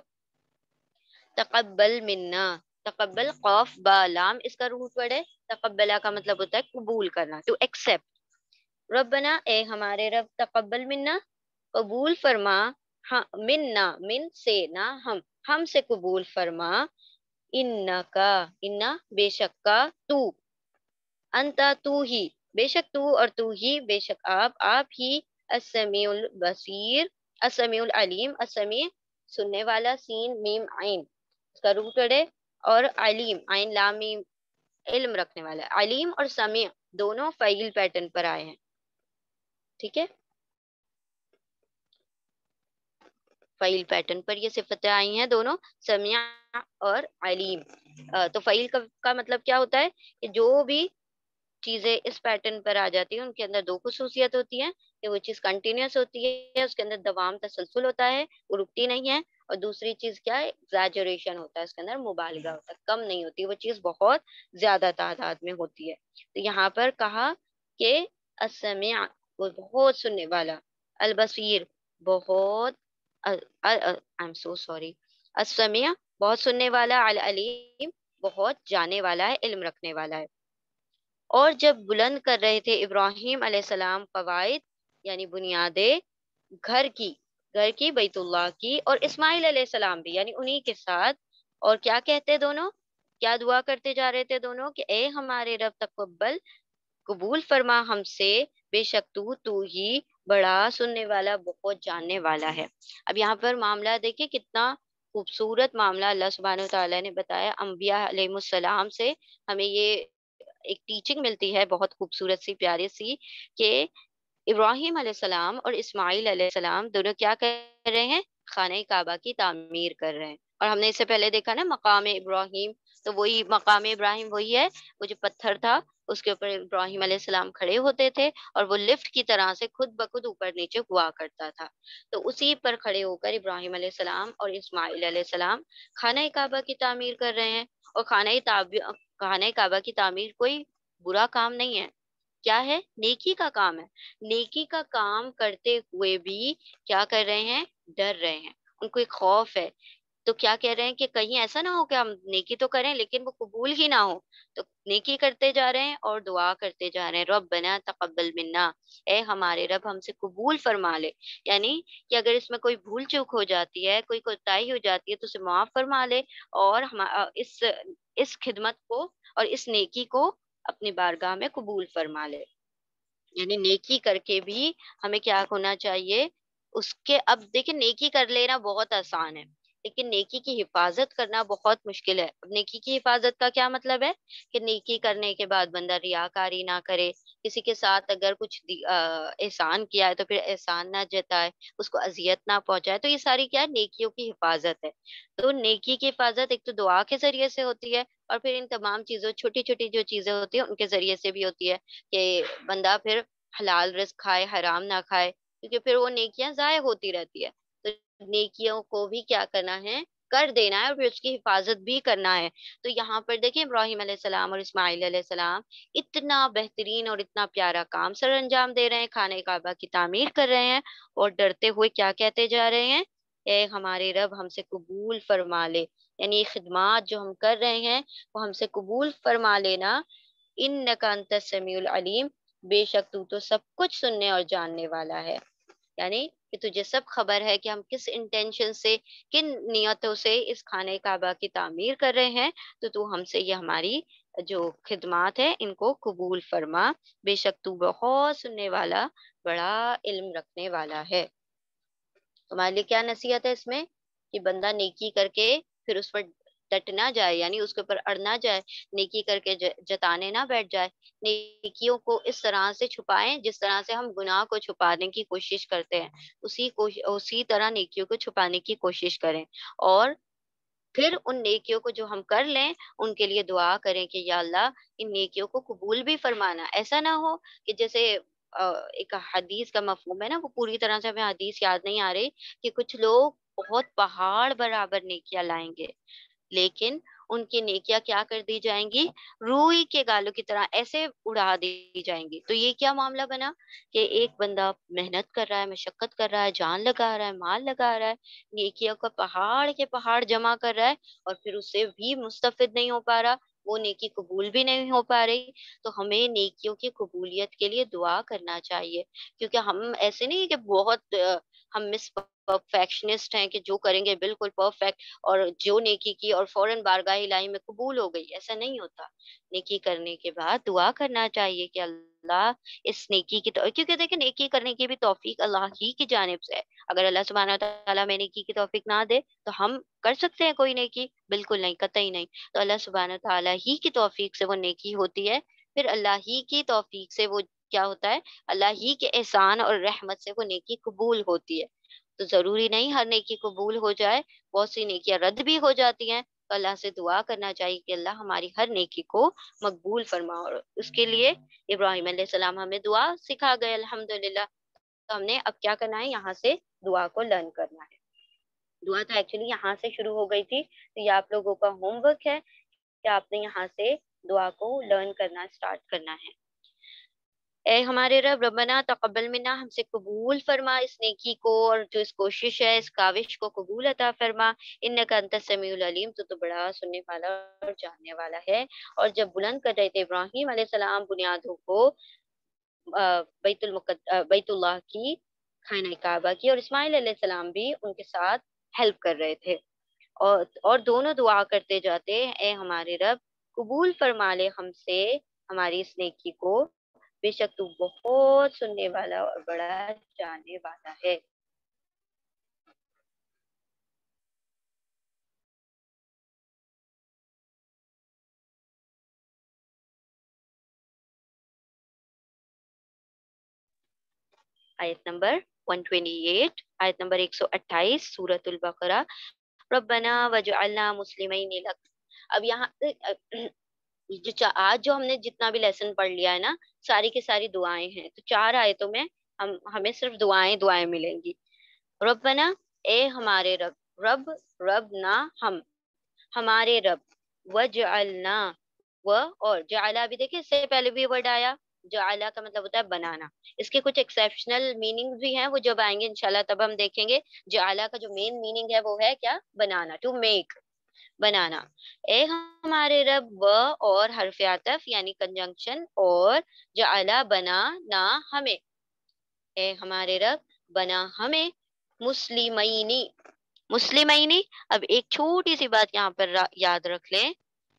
[SPEAKER 1] تقبل منا، تقبل قوف با لام اس کا روٹ ورڈ ہے. تقبلہ کا مطلب ہوتا ہے قبول کرنا، ٹو ایکسپٹ. ربنا اے ہمارے رب، تقبل منا قبول فرما، ہاں منا من سے نہ ہم، ہم سے قبول فرما، انکا انا بے شک کا تو، انتا تو ہی بے شک تو، اور تو ہی بے شک آپ، آپ ہی السمیع البصیر، السمیع العلیم، السمیع سننے والا، سین میم عین اس کا روٹ ہے، اور علیم عین لام میم علم رکھنے والا. علیم اور سمیع دونوں فعیل پیٹرن پر آئے ہیں. ٹھیک ہے. فعیل پیٹرن پر یہ صفتیں آئی ہیں دونوں، سمیع اور علیم. تو فعیل کا, کا مطلب کیا ہوتا ہے کہ جو بھی چیزیں اس پیٹرن پر آ جاتی ہیں ان کے اندر دو خصوصیت ہوتی ہیں، کہ وہ چیز کنٹینیوس ہوتی ہے، اس کے اندر دوام تسلسل ہوتا ہے، وہ رکتی نہیں ہے. اور دوسری چیز کیا ہے؟ ایگزیجریشن ہوتا ہے، اس کے اندر مبالغہ ہوتا ہے، کم نہیں ہوتی، وہ چیز بہت زیادہ تعداد میں ہوتی ہے. تو یہاں پر کہا کہ السمیع وہ بہت سننے والا، البصیر بہت، آئی ایم سو سوری، السمیع بہت سننے والا، العلیم بہت جانے والا ہے، علم رکھنے والا ہے. اور جب بلند کر رہے تھے ابراہیم علیہ السلام قواعد یعنی بنیادیں گھر کی، گھر کی بیت اللہ کی، اور اسماعیل علیہ السلام بھی یعنی انہی کے ساتھ، اور کیا کہتے دونوں، کیا دعا کرتے جا رہے تھے دونوں کہ اے ہمارے رب تقبل قبول فرما ہم سے، بے شک تو تو ہی بڑا سننے والا بہت جاننے والا ہے. اب یہاں پر معاملہ دیکھیں کتنا خوبصورت معاملہ اللہ سبحانہ و تعالیٰ نے بتایا. انبیاء علیہ السلام سے ہمیں یہ ایک ٹیچنگ ملتی ہے بہت خوبصورت سی، پیاری سی، کہ ابراہیم علیہ السلام اور اسماعیل علیہ السلام دونوں کیا کر رہے ہیں؟ خانہ کعبہ کی تعمیر کر رہے ہیں. اور ہم نے اس سے پہلے دیکھا نا مقام ابراہیم، تو وہی مقام ابراہیم وہی ہے، وہ جو پتھر تھا اس کے اوپر ابراہیم علیہ السلام کھڑے ہوتے تھے، اور وہ لفٹ کی طرح سے خود بخود اوپر نیچے ہوا کرتا تھا. تو اسی پر کھڑے ہو کر ابراہیم علیہ السلام اور اسماعیل علیہ السلام خانہ کعبہ کی تعمیر کر رہے ہیں. اور خانہ تعبیر خانہ کعبہ کی تعمیر کوئی برا کام نہیں ہے، کیا ہے؟ نیکی کا کام ہے. نیکی کا کام کرتے ہوئے بھی کیا کر رہے ہیں؟ ڈر رہے ہیں، ان کو ایک خوف ہے. تو کیا کہہ رہے ہیں کہ کہیں ایسا نہ ہو کہ ہم نیکی تو کریں لیکن وہ قبول ہی نہ ہو. تو نیکی کرتے جا رہے ہیں اور دعا کرتے جا رہے ہیں، ربنا تقبل منا، اے ہمارے رب ہم سے قبول فرما لے. یعنی کہ اگر اس میں کوئی بھول چوک ہو جاتی ہے، کوئی کوتاہی ہو جاتی ہے تو اسے معاف فرما لے، اور ہم اس اس خدمت کو اور اس نیکی کو اپنی بارگاہ میں قبول فرما لے. یعنی نیکی کر کے بھی ہمیں کیا ہونا چاہیے؟ اس کے اب دیکھیں نیکی کر لینا بہت آسان ہے، لیکن نیکی کی حفاظت کرنا بہت مشکل ہے۔ اب نیکی کی حفاظت کا کیا مطلب ہے کہ نیکی کرنے کے بعد بندہ ریاکاری نہ کرے، کسی کے ساتھ اگر کچھ دی- آ، احسان کیا ہے تو پھر احسان نہ جتائے، اس کو اذیت نہ پہنچائے، تو یہ ساری کیا ہے، نیکیوں کی حفاظت ہے۔ تو نیکی کی حفاظت ایک تو دعا کے ذریعے سے ہوتی ہے، اور پھر ان تمام چیزوں، چھوٹی چھوٹی جو چیزیں ہوتی ہیں ان کے ذریعے سے بھی ہوتی ہے کہ بندہ پھر حلال رزق کھائے، حرام نہ کھائے، کیونکہ پھر وہ نیکیاں ضائع ہوتی رہتی ہے۔ تو نیکیوں کو بھی کیا کرنا ہے، کر دینا ہے، اور پھر اس کی حفاظت بھی کرنا ہے۔ تو یہاں پر دیکھیں ابراہیم علیہ السلام اور اسماعیل علیہ السلام اتنا بہترین اور اتنا پیارا کام سر انجام دے رہے ہیں، خانہ کعبہ کی تعمیر کر رہے ہیں، اور ڈرتے ہوئے کیا کہتے جا رہے ہیں، اے ہمارے رب ہم سے قبول فرما لے، یعنی یہ خدمات جو ہم کر رہے ہیں وہ ہم سے قبول فرما لینا، انک انت السمیع العلیم، بے شک تو تو سب کچھ سننے اور جاننے والا ہے، یعنی کہ تجھے سب خبر ہے کہ ہم کس انٹینشن سے، کن نیتوں سے اس خانہ کعبہ کی تعمیر کر رہے ہیں، تو تو ہم سے یہ ہماری جو خدمات ہے ان کو قبول فرما، بے شک تو بہت سننے والا، بڑا علم رکھنے والا ہے۔ ہمارے لیے کیا نصیحت ہے اس میں، کہ بندہ نیکی کر کے پھر اس پر ڈٹ نہ جائے، یعنی اس کے اوپر اڑ نہ جائے، نیکی کر کے ج- جتانے نہ بیٹھ جائے، نیکیوں کو اس طرح سے چھپائیں جس طرح سے ہم گناہ کو چھپانے کی کوشش کرتے ہیں، اسی کوش اسی طرح نیکیوں کو چھپانے کی کوشش کریں، اور پھر ان نیکیوں کو جو ہم کر لیں ان کے لیے دعا کریں کہ یا اللہ ان نیکیوں کو قبول بھی فرمانا۔ ایسا نہ ہو کہ جیسے آ، ایک حدیث کا مفہوم ہے نا، وہ پوری طرح سے ہمیں حدیث یاد نہیں آ رہی، کہ کچھ لوگ بہت پہاڑ برابر نیکیاں لائیں گے، لیکن ان کی نیکیاں کیا کر دی جائیں گی، روئی کے گالوں کی طرح ایسے اڑا دی جائیں گی۔ تو یہ کیا معاملہ بنا کہ ایک بندہ محنت کر رہا ہے، مشقت کر رہا ہے، جان لگا رہا ہے، مال لگا رہا ہے، نیکیوں کا پہاڑ کے پہاڑ جمع کر رہا ہے، اور پھر اس سے بھی مستفید نہیں ہو پا رہا، وہ نیکی قبول بھی نہیں ہو پا رہی۔ تو ہمیں نیکیوں کی قبولیت کے لیے دعا کرنا چاہیے، کیونکہ ہم ایسے نہیں کہ بہت آ، ہم مس پرفیکشنسٹ ہیں کہ جو کریں گے بالکل پرفیکٹ، اور جو نیکی کی اور فوراً بارگاہ الہی میں قبول ہو گئی، ایسا نہیں ہوتا۔ نیکی کرنے کے بعد دعا کرنا چاہیے کہ اللہ اس نیکی کی تو... کیونکہ دیکھیں نیکی کرنے کی بھی توفیق اللہ ہی کی جانب سے ہے۔ اگر اللہ سبحانہ و تعالیٰ میں نیکی کی توفیق نہ دے تو ہم کر سکتے ہیں کوئی نیکی؟ بالکل نہیں، قطعی نہیں۔ تو اللہ سبحانہ و تعالیٰ ہی کی توفیق سے وہ نیکی ہوتی ہے، پھر اللہ ہی کی توفیق سے وہ کیا ہوتا ہے، اللہ ہی کے احسان اور رحمت سے وہ نیکی قبول ہوتی ہے۔ تو ضروری نہیں ہر نیکی قبول ہو جائے، بہت سی نیکیاں رد بھی ہو جاتی ہیں، تو اللہ سے دعا کرنا چاہیے کہ اللہ ہماری ہر نیکی کو مقبول فرما، اور اس کے لیے ابراہیم علیہ السلام ہمیں دعا سکھا گئے الحمدللہ۔ تو ہم نے اب کیا کرنا ہے، یہاں سے دعا کو لرن کرنا ہے۔ دعا تو ایکچولی یہاں سے شروع ہو گئی تھی، تو یہ آپ لوگوں کا ہوم ورک ہے کہ آپ نے یہاں سے دعا کو لرن کرنا اسٹارٹ کرنا ہے۔ اے ہمارے رب، ربنا تقبل منا، ہم سے قبول فرما اس نیکی کو، اور جو اس کوشش ہے، اس کاوش کو قبول عطا فرما، انک انت السمیع العلیم، تو تو بڑا سننے والا اور جاننے والا ہے۔ اور جب بلند کر رہے تھے ابراہیم علیہ السلام بنیادوں کو، آ، بیت المقد آ، بیت اللہ کی، خانہ کعبہ کی، اور اسماعیل علیہ السلام بھی ان کے ساتھ ہیلپ کر رہے تھے، اور اور دونوں دعا کرتے جاتے، اے ہمارے رب قبول فرما لے ہم سے ہماری اس نیکی کو، بے شک تو بہت سننے والا اور بڑا جاننے والا ہے۔ آیت نمبر ایک سو اٹھائیس، آیت نمبر ایک سو اٹھائیس سورۃ البقرہ، ربنا وجعلنا مسلمین لک۔ اب یہاں جو چا- آج جو ہم نے جتنا بھی لیسن پڑھ لیا ہے نا، ساری کی ساری دعائیں ہیں، تو چار آیتوں میں ہم ہمیں صرف دعائیں دعائیں ملیں گی۔ ربنا، اے ہمارے رب، رب رب نہ ہم، ہمارے رب، وجعلنا، و اور جعلا بھی دیکھیں، اس سے پہلے بھی ورڈ آیا، جعلا کا مطلب ہوتا ہے بنانا، اس کے کچھ ایکسیپشنل میننگ بھی ہیں، وہ جب آئیں گے انشاءاللہ تب ہم دیکھیں گے۔ جعلا کا جو مین میننگ ہے وہ ہے کیا، بنانا، ٹو میک، بنانا۔ اے ہمارے رب، و اور حرف عطف یعنی کنجنکشن، اور جعلا بنا نہ ہمیں، اے ہمارے رب بنا ہمیں، مسلمینی، مسلمینی۔ اب ایک چھوٹی سی بات یہاں پر را- یاد رکھ لیں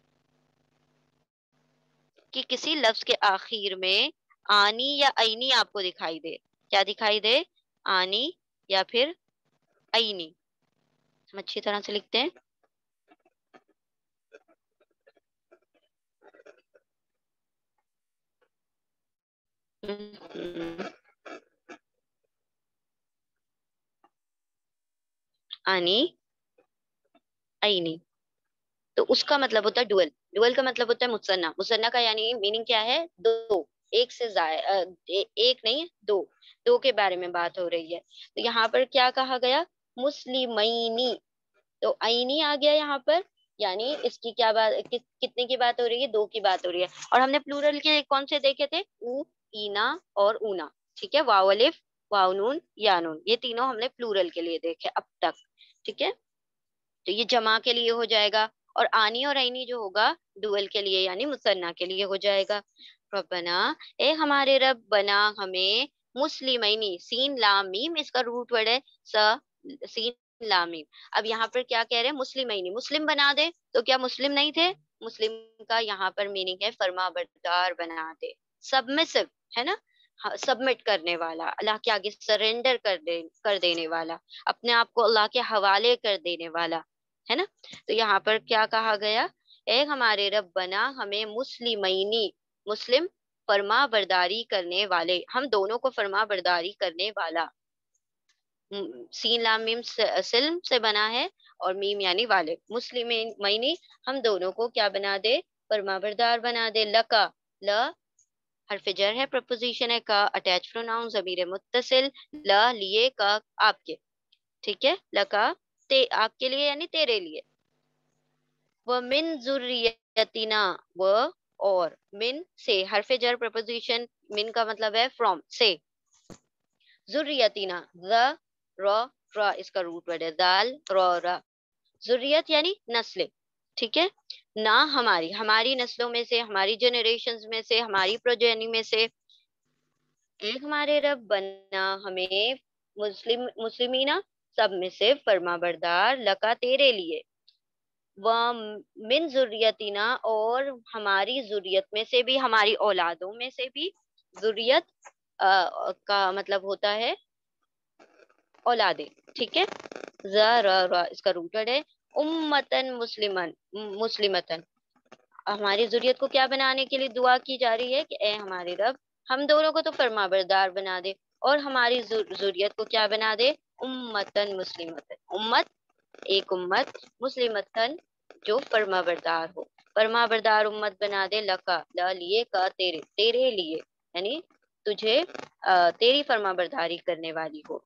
[SPEAKER 1] کہ کسی لفظ کے آخر میں آنی یا اینی آپ کو دکھائی دے، کیا دکھائی دے، آنی یا پھر اینی، अच्छी तरह से लिखते हैं। हम्म, आनी आईनी, तो उसका मतलब होता है डुअल। डुअल का मतलब होता है मुसन्ना। मुसन्ना का यानी मीनिंग क्या है? दो, एक से ज्यादा, एक नहीं, दो। दो के बारे में बात हो रही है। तो यहाँ पर क्या कहा गया? मुस्लिमैनी। तो आईनी आ गया यहाँ पर, यानी इसकी क्या बात, कि, कितने की बात हो रही है? दो की बात हो रही है। और हमने प्लूरल के कौन से देखे थे? ऊ, ईना और ऊना। ठीक है, वाव अलिफ, वाव नून, या नून, ये तीनों हमने प्लूरल के लिए देखे अब तक। ठीक है, तो ये जमा के लिए हो जाएगा। और आनी और आईनी जो होगा डुअल के लिए यानी मुसन्ना के लिए हो जाएगा। रब्बना, ए हमारे रब, बना हमें, मुस्लिमैनी, सीन लाम मीम इसका रूट वर्ड है, स सीन लाम मीम। अब यहाँ पर क्या कह रहे हैं? मुस्लिमैनी, मुस्लिम बना दे। तो क्या मुस्लिम नहीं थे? मुस्लिम का यहाँ पर मीनिंग है फर्मा बरदार बना दे, सबमिसिव, है ना? सबमिट करने वाला, अल्लाह के आगे सरेंडर कर दे कर देने वाला, अपने आप को अल्लाह के हवाले कर देने वाला, है ना? तो यहाँ पर क्या कहा गया? ए हमारे रब, बना हमें, मुस्लिमैनी, मुस्लिम फर्मा बरदारी करने वाले, हम दोनों को फर्मा बरदारी करने वाला। हम्म, सीन लाम मीम स- सिल्म से बना है, और मीम यानी वाले, मुस्लिमैनी, हम दोनों को क्या बना दे? फर्मा बरदार बना दे। लका, ल हरफ जर है, प्रपोजिशन है, का अटैच प्रोनाउन ज़मीर मुत्तसिल, ल लिए, का आपके। ठीक है, लका ते आपके लिए यानी तेरे लिए। व मिन जुर्रियतिना, व और, मिन से, हरफ जर प्रपोजिशन, मिन का मतलब है फ्रॉम, से, जुर्रियतिना, द र र इसका रूट वर्ड है, दाल र र, जुर्रियत यानी नस्लें। ठीक है, ना हमारी, हमारी नस्लों में से, हमारी जनरेशंस में से, हमारी प्रोजेनी में से। एक हमारे रब, बना हमें, मुस्लिम मुस्लिमीना, सब में से फर्मा बरदार, लका तेरे लिए, व मिन जुर्रियतिना, और हमारी जुर्रियत में से भी, हमारी औलादों में से भी। जुर्रियत अ, का मतलब होता है औलादे। ठीक है, ज र र इसका रूट वर्ड है, उम्मतन मुस्लिमन, मुस्लिमतन, हमारी जुर्रियत को क्या बनाने के लिए दुआ की जा रही है कि ए हमारे रब, हम दोनों को तो फरमाबरदार बना दे, और हमारी जुर्रियत को क्या बना दे? उम्मतन मुस्लिमतन, उम्मत, एक उम्मत, मुस्लिमतन, जो फरमाबरदार हो। फरमाबरदार उम्मत बना दे, लका, ला लिए, का तेरे, तेरे लिए, यानी तुझे, अ, तेरी फरमाबरदारी करने वाली हो।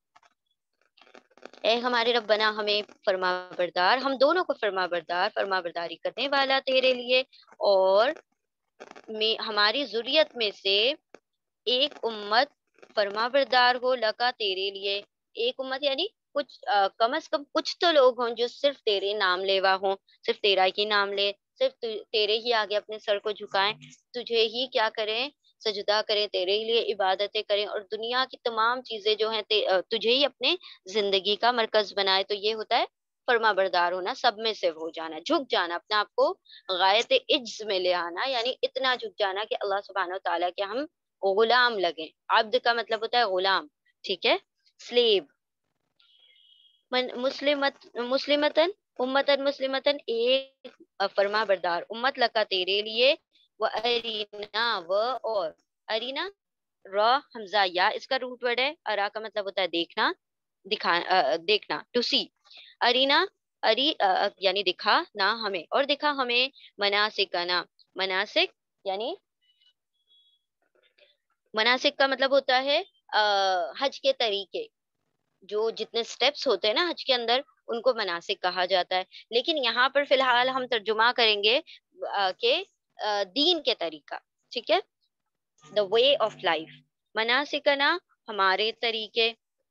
[SPEAKER 1] ए हमारे रब, बना हमें फरमाबरदार, हम दोनों को फरमाबरदार, फरमाबरदारी करने वाला तेरे लिए, और में हमारी जुर्रियत में से एक उम्मत फरमाबरदार हो, लका तेरे लिए। एक उम्मत यानी कुछ, अ, कम से कम कुछ तो लोग हों जो सिर्फ तेरे नाम लेवा हों, सिर्फ तेरा ही नाम ले, सिर्फ तु- तेरे ही आगे अपने सर को झुकाएं, तुझे ही क्या करें? सजदा करें, तेरे ही लिए इबादतें करें, और दुनिया की तमाम चीजें जो हैं ते- अ, तुझे ही अपने जिंदगी का मरकज बनाए। तो ये होता है फर्मा बरदार होना, सब में से हो जाना, झुक जाना, अपने आप को गायत इज्ज में ले आना, यानी इतना झुक जाना कि अल्लाह सुब्हानहू व तआला के हम गुलाम लगे। अब्द का मतलब होता है गुलाम। ठीक है, स्लेव। मुस्लिमत मुस्लिमतन, उम्मतन मुस्लिमतन, एक फर्मा बरदार उम्मत, लका तेरे लिए, व अरीना, व और, अरीना, र हमजा या इसका रूट वर्ड है, अरा का मतलब होता है देखना, दिखा, अ, देखना, टू सी। अरीना, अरी अ, यानी दिखा ना हमें, और दिखा हमें, मनासिकना, मनासिक यानी, मनासिक का मतलब होता है आ, हज के तरीके, जो जितने स्टेप्स होते हैं ना हज के अंदर, उनको मनासिक कहा जाता है। लेकिन यहाँ पर फिलहाल हम तर्जुमा करेंगे आ, के आ, दीन के तरीका। ठीक है, द वे ऑफ लाइफ, मनासिकना हमारे तरीके।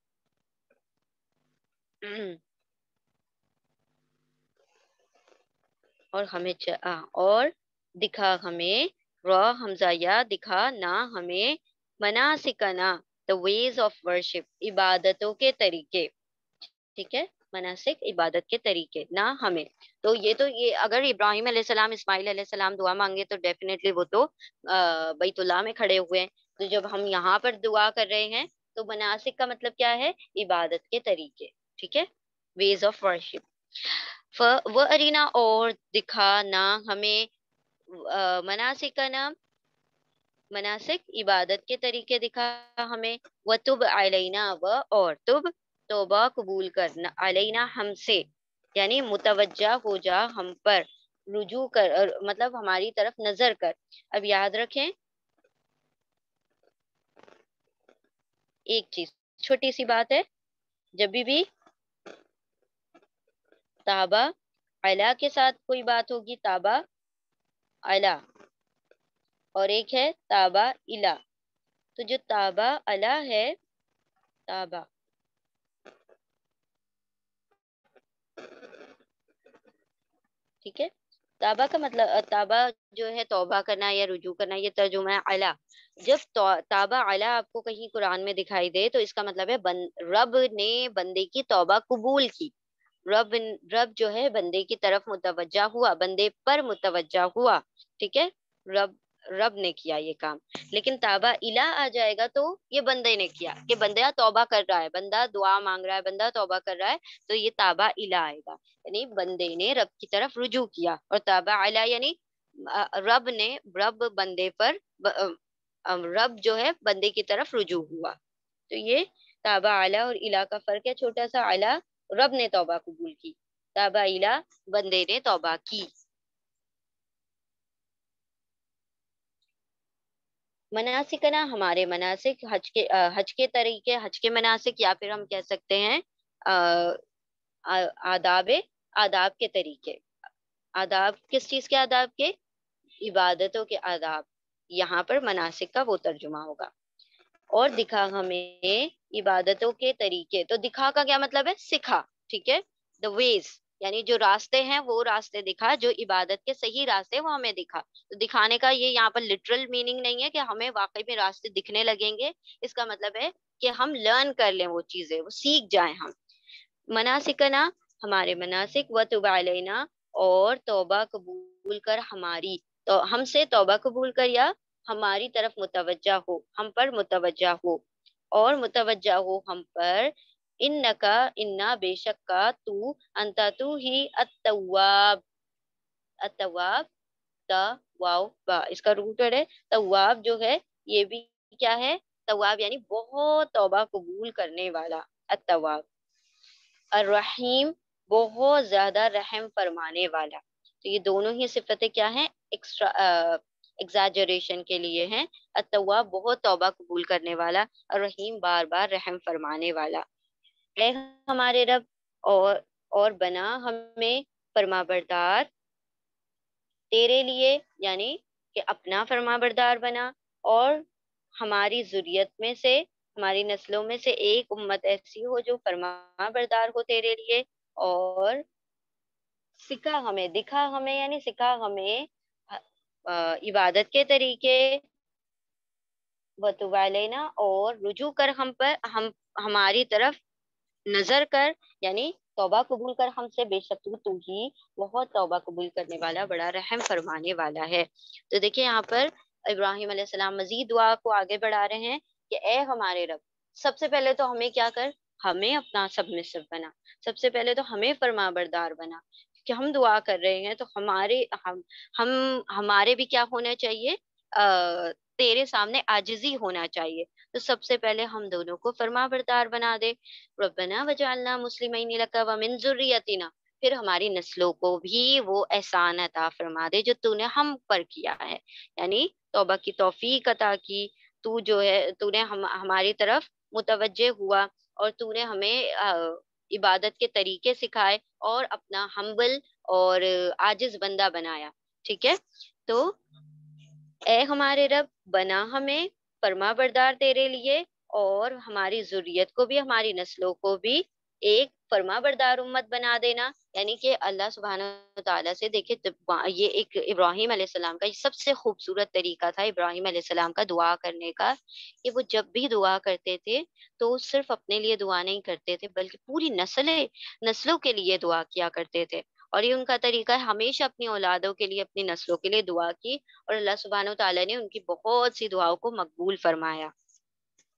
[SPEAKER 1] और हमें च, आ, और दिखा हमें, र हमजा या, दिखा ना हमें, मनासिकना, द वेज ऑफ वर्शिप, इबादतों के तरीके। ठीक है, मनासिक इबादत के तरीके, ना हमें। तो ये तो ये अगर इब्राहिम अलैहिस्सलाम, इस्माइल अलैहिस्सलाम दुआ मांगे तो डेफिनेटली वो तो आ, बैतुल्लाह में खड़े हुए हैं। तो जब हम यहाँ पर दुआ कर रहे हैं, तो मनासिक का मतलब क्या है? इबादत के तरीके। ठीक है, वेज ऑफ वर्शिप। वो अरीना और दिखाना हमें मनासिकना मनासिक इबादत के तरीके दिखा हमें, व तुब अलैना व और तुब तौबा कबूल करना अलैना हमसे, यानी मुतवज्जा हो जा हम पर, रुजू कर अ, मतलब हमारी तरफ नजर कर। अब याद रखें एक चीज, छोटी सी बात है, जब भी भी ताबा अला के साथ कोई बात होगी, ताबा अला, और एक है ताबा इला। तो जो ताबा अला है, ताबा ठीक है, ताबा का मतलब अ, ताबा जो है तौबा करना या रुजू करना, ये तर्जुमा है अला। जब तौ- ताबा अला आपको कहीं कुरान में दिखाई दे तो इसका मतलब है बन, रब ने बंदे की तौबा कबूल की। रब रब जो है बंदे की तरफ मुतवज्जा हुआ, बंदे पर मुतवज्जा हुआ, ठीक है। रब रब ने किया ये काम। लेकिन ताबा इला आ जाएगा तो ये बंदे ने किया, कि बंदा तौबा कर रहा है, बंदा दुआ मांग रहा है, बंदा तौबा कर रहा है, तो ये ताबा इला आएगा, यानी बंदे ने रब की तरफ रुजू किया। और ताबा इला यानी अ, रब ने रब बंदे पर ब, अ, अ, रब जो है बंदे की तरफ रुजू हुआ। तो ये ताबा अला और इला का फर्क है छोटा सा। अला रब ने तौबा कबूल की, ताबा इला बंदे ने तौबा की। मनासिकना हमारे मनासिक, हज के अ, हज के तरीके, हज के मनासिक, या फिर हम कह सकते हैं अ, आ- आदाब आदाब के तरीके। आदाब किस चीज के आदाब के? इबादतों के आदाब। यहाँ पर मनासिक का वो तर्जुमा होगा। और दिखा हमें इबादतों के तरीके, तो दिखा का क्या मतलब है? सिखा, ठीक है। द वेज, यानी जो रास्ते हैं वो रास्ते दिखा, जो इबादत के सही रास्ते वो हमें दिखा। तो दिखाने का ये यहाँ पर लिटरल मीनिंग नहीं है कि हमें वाकई में रास्ते दिखने लगेंगे, इसका मतलब है कि हम लर्न कर लें वो चीजें, वो सीख जाएं हम। मनासिकना हमारे मनासिक, व तुब अलैना और तौबा कबूल कर हमारी, तो हमसे तौबा कबूल कर, या हमारी तरफ मुतवज्जा हो, हम पर मुतवज्जा हो, और मुतवज्जा हो हम पर। इन्नका इन्ना बेशक का तू, अंता तू ही अत्तवाब, अत्तवाब, तवाब बा इसका रूट वर्ड है। तवाब जो है ये भी क्या है? तवाब यानी बहुत तौबा कबूल करने वाला, अत्तवाब। अर्रहीम बहुत ज्यादा रहम फरमाने वाला। तो ये दोनों ही सिफतें क्या हैं? एक्स्ट्रा एग्जैजरेशन के लिए हैं। अतवा बहुत तौबा कबूल करने वाला, और रहीम बार बार रहम फरमाने वाला। ऐ हमारे रब, और और बना हमें फरमाबरदार तेरे लिए, यानी कि अपना फरमाबरदार बना, और हमारी जुर्रियत में से, हमारी नस्लों में से एक उम्मत ऐसी हो जो फरमाबरदार हो तेरे लिए। और सिखा हमें, दिखा हमें, यानी सिखा हमें अ, अ, इबादत के तरीके, वतुवालेना और रुजू कर हम पर, हम हमारी तरफ नजर कर, यानी तौबा कबूल कर हमसे, बेशक तू तू ही बहुत तौबा कबूल करने वाला, बड़ा रहम फरमाने वाला है। तो देखिए यहाँ पर इब्राहिम अलैहिस्सलाम मजीद दुआ को आगे बढ़ा रहे हैं कि ए हमारे रब, सबसे पहले तो हमें क्या कर, हमें अपना सबमिसिव बना, सबसे पहले तो हमें फरमाबरदार बना। कि हम दुआ कर रहे हैं तो हमारे हम हम हमारे भी क्या होना चाहिए? आ, तेरे सामने आजिजी होना चाहिए। तो सबसे पहले हम दोनों को फरमाबरदार बना दे। रब्बना वजअलना मुस्लिमैन लका व मिन ज़ुर्रियतिना, फिर हमारी नस्लों को भी वो एहसान अता फरमा दे जो तूने हम पर किया है, यानी तौबा की तौफीक अता की। तू जो है तूने हम हमारी तरफ मुतवज्जे हुआ, और तूने हमें अ, इबादत के तरीके सिखाए, और अपना हम्बल और आजिज बंदा बनाया, ठीक है। तो ए हमारे रब, बना हमें फरमा बरदार तेरे लिए, और हमारी जुर्रियत को भी, हमारी नस्लों को भी एक फरमा बरदार उम्मत बना देना। यानी कि अल्लाह सुब्हानहू व तआला से देखिए, जब वहाँ- ये एक इब्राहिम अलैहिस्सलाम का ये सबसे खूबसूरत तरीका था इब्राहिम अलैहिस्सलाम का दुआ करने का, कि वो जब भी दुआ करते थे तो सिर्फ अपने लिए दुआ नहीं करते थे, बल्कि पूरी नस्लें नस्लों के लिए दुआ किया करते थे। और ये उनका तरीका है, हमेशा अपनी औलादों के लिए, अपनी नस्लों के लिए दुआ की, और अल्लाह सुब्हानहू तआला ने उनकी बहुत सी दुआओं को मकबूल फरमाया।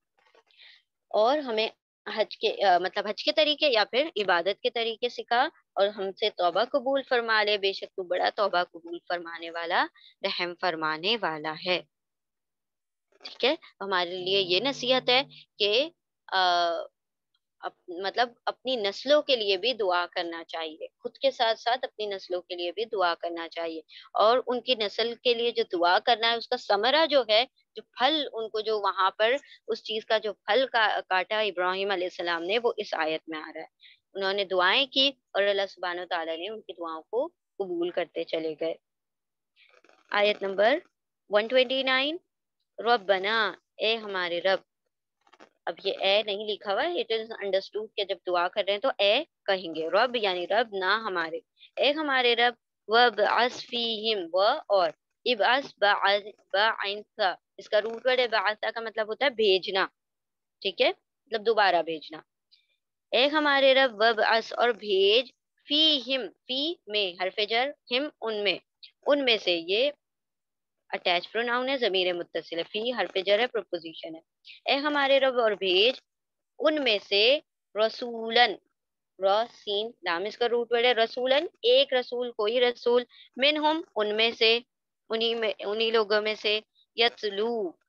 [SPEAKER 1] और हमें हज के अ, मतलब हज के तरीके या फिर इबादत के तरीके सिखा, اور ہم سے توبہ قبول فرما لے، بے شک تو بڑا توبہ قبول فرمانے والا، رحم فرمانے والا ہے۔ ٹھیک ہے، ہمارے لیے یہ نصیحت ہے کہ آ، اپ مطلب اپنی نسلوں کے لیے بھی دعا کرنا چاہیے، خود کے ساتھ ساتھ اپنی نسلوں کے لیے بھی دعا کرنا چاہیے، اور ان کی نسل کے لیے جو دعا کرنا ہے اس کا ثمرہ جو ہے، جو پھل ان کو جو وہاں پر اس چیز کا جو پھل کا کاٹا ابراہیم علیہ السلام نے، وہ اس آیت میں آ رہا ہے۔ انہوں نے دعائیں کی اور اللہ سبحانہ و تعالیٰ نے ان کی دعاؤں کو قبول کرتے چلے گئے۔ آیت نمبر ایک سو انیس، ربنا، اے ہمارے رب۔ اب یہ اے نہیں لکھا ہوا، اٹ از انڈرسٹوڈ کہ جب دعا کر رہے ہیں تو اے کہیں گے، رب یعنی رب نہ ہمارے، اے ہمارے رب، وابعث فیہم، و اور ابعث بعثا، اس کا روٹ ورڈ ہے بعثا، کا مطلب ہوتا ہے بھیجنا، ٹھیک ہے، مطلب دوبارہ بھیجنا۔ اے ہمارے رب، وابعث اور بھیج، فیہم، فی میں حرف جر، ہم ان میں، ان میں سے، یہ اٹیچ پروناؤن ہے، ضمیر متصل ہے، فی حرف جر ہے، پروپوزیشن ہے۔ اے ہمارے رب اور بھیج ان میں سے رسولن، را سین لام اس کا روٹ ورڈ ہے، رسولن ایک رسول، کوئی رسول، منہم ان میں سے، انہی میں انہی لوگوں میں سے، یتلو،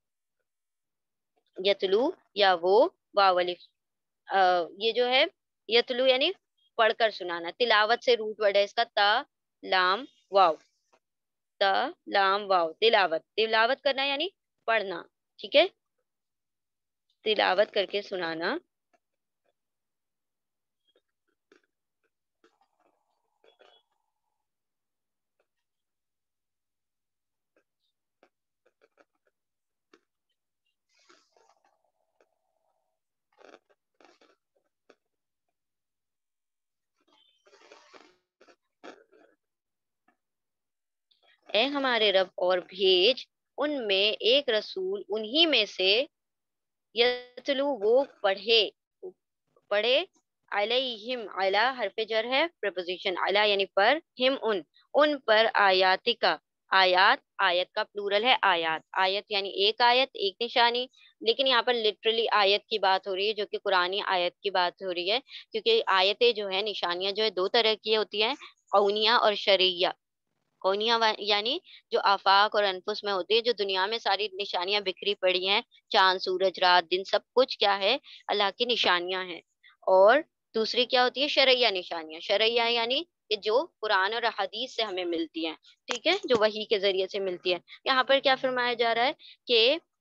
[SPEAKER 1] یتلو یا وہ، واو الف، یہ جو ہے یتلو یعنی پڑھ کر سنانا، تلاوت سے روٹ ورڈ ہے اس کا، تا لام واو، تا لام واو، تلاوت، تلاوت کرنا یعنی پڑھنا، ٹھیک ہے، تلاوت کر کے سنانا۔ اے ہمارے رب اور بھیج ان میں ایک رسول انہی میں سے، یتلو وہ پڑھے، پڑھے، علیہم، علی حرف جر ہے، پریپوزیشن علی یعنی پر، ہم ان، ان پر، آیاتی کا، آیات، آیت کا پلورل ہے آیات، آیت یعنی ایک آیت، ایک نشانی، لیکن یہاں پر لٹرلی آیت کی بات ہو رہی ہے، جو کہ قرآنی آیت کی بات ہو رہی ہے، کیونکہ آیتیں جو ہے، نشانیاں جو ہے دو طرح کی ہوتی ہیں، قونیہ اور شرعیہ۔ قونیہ یعنی جو آفاق اور انفس میں ہوتی ہے، جو دنیا میں ساری نشانیاں بکھری پڑی ہیں، چاند، سورج، رات، دن، سب کچھ کیا ہے، اللہ کی نشانیاں ہیں۔ اور دوسری کیا ہوتی ہے، شرعیہ نشانیاں، شرعیہ یعنی کہ جو قرآن اور حدیث سے ہمیں ملتی ہیں، ٹھیک ہے، جو وحی کے ذریعے سے ملتی ہے۔ یہاں پر کیا فرمایا جا رہا ہے کہ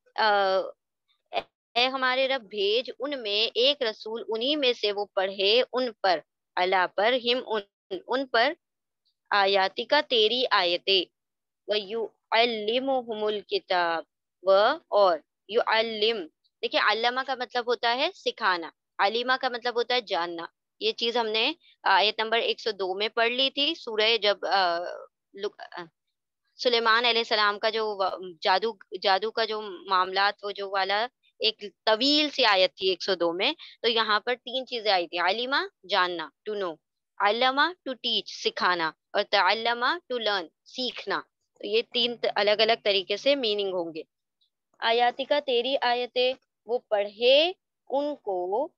[SPEAKER 1] اے ہمارے رب بھیج ان میں ایک رسول انہی میں سے وہ پڑھے ان پر، اللہ پر، ہم ان ان پر، آیاتی کا تیری آیتیں، وَيُعَلِّمُهُمُ الْكِتَابَ، و اور یعلم، دیکھیں علامہ کا مطلب ہوتا ہے سکھانا، علیمہ کا مطلب ہوتا ہے جاننا، یہ چیز ہم نے آیت نمبر ایک سو دو میں پڑھ لی تھی، سورہ جب سلیمان علیہ السلام کا جو جادو جادو کا جو معاملات، وہ جو والا ایک طویل سی آیت تھی ایک سو دو میں، تو یہاں پر تین چیزیں آئی تھی، علیمہ جاننا، to know, Allama to teach سکھانا، اور تعلمہ ٹو لرن سیکھنا، تو یہ تین الگ الگ طریقے سے میننگ ہوں گے۔ آیاتی کا تیری آیتیں، وہ پڑھے ان کو،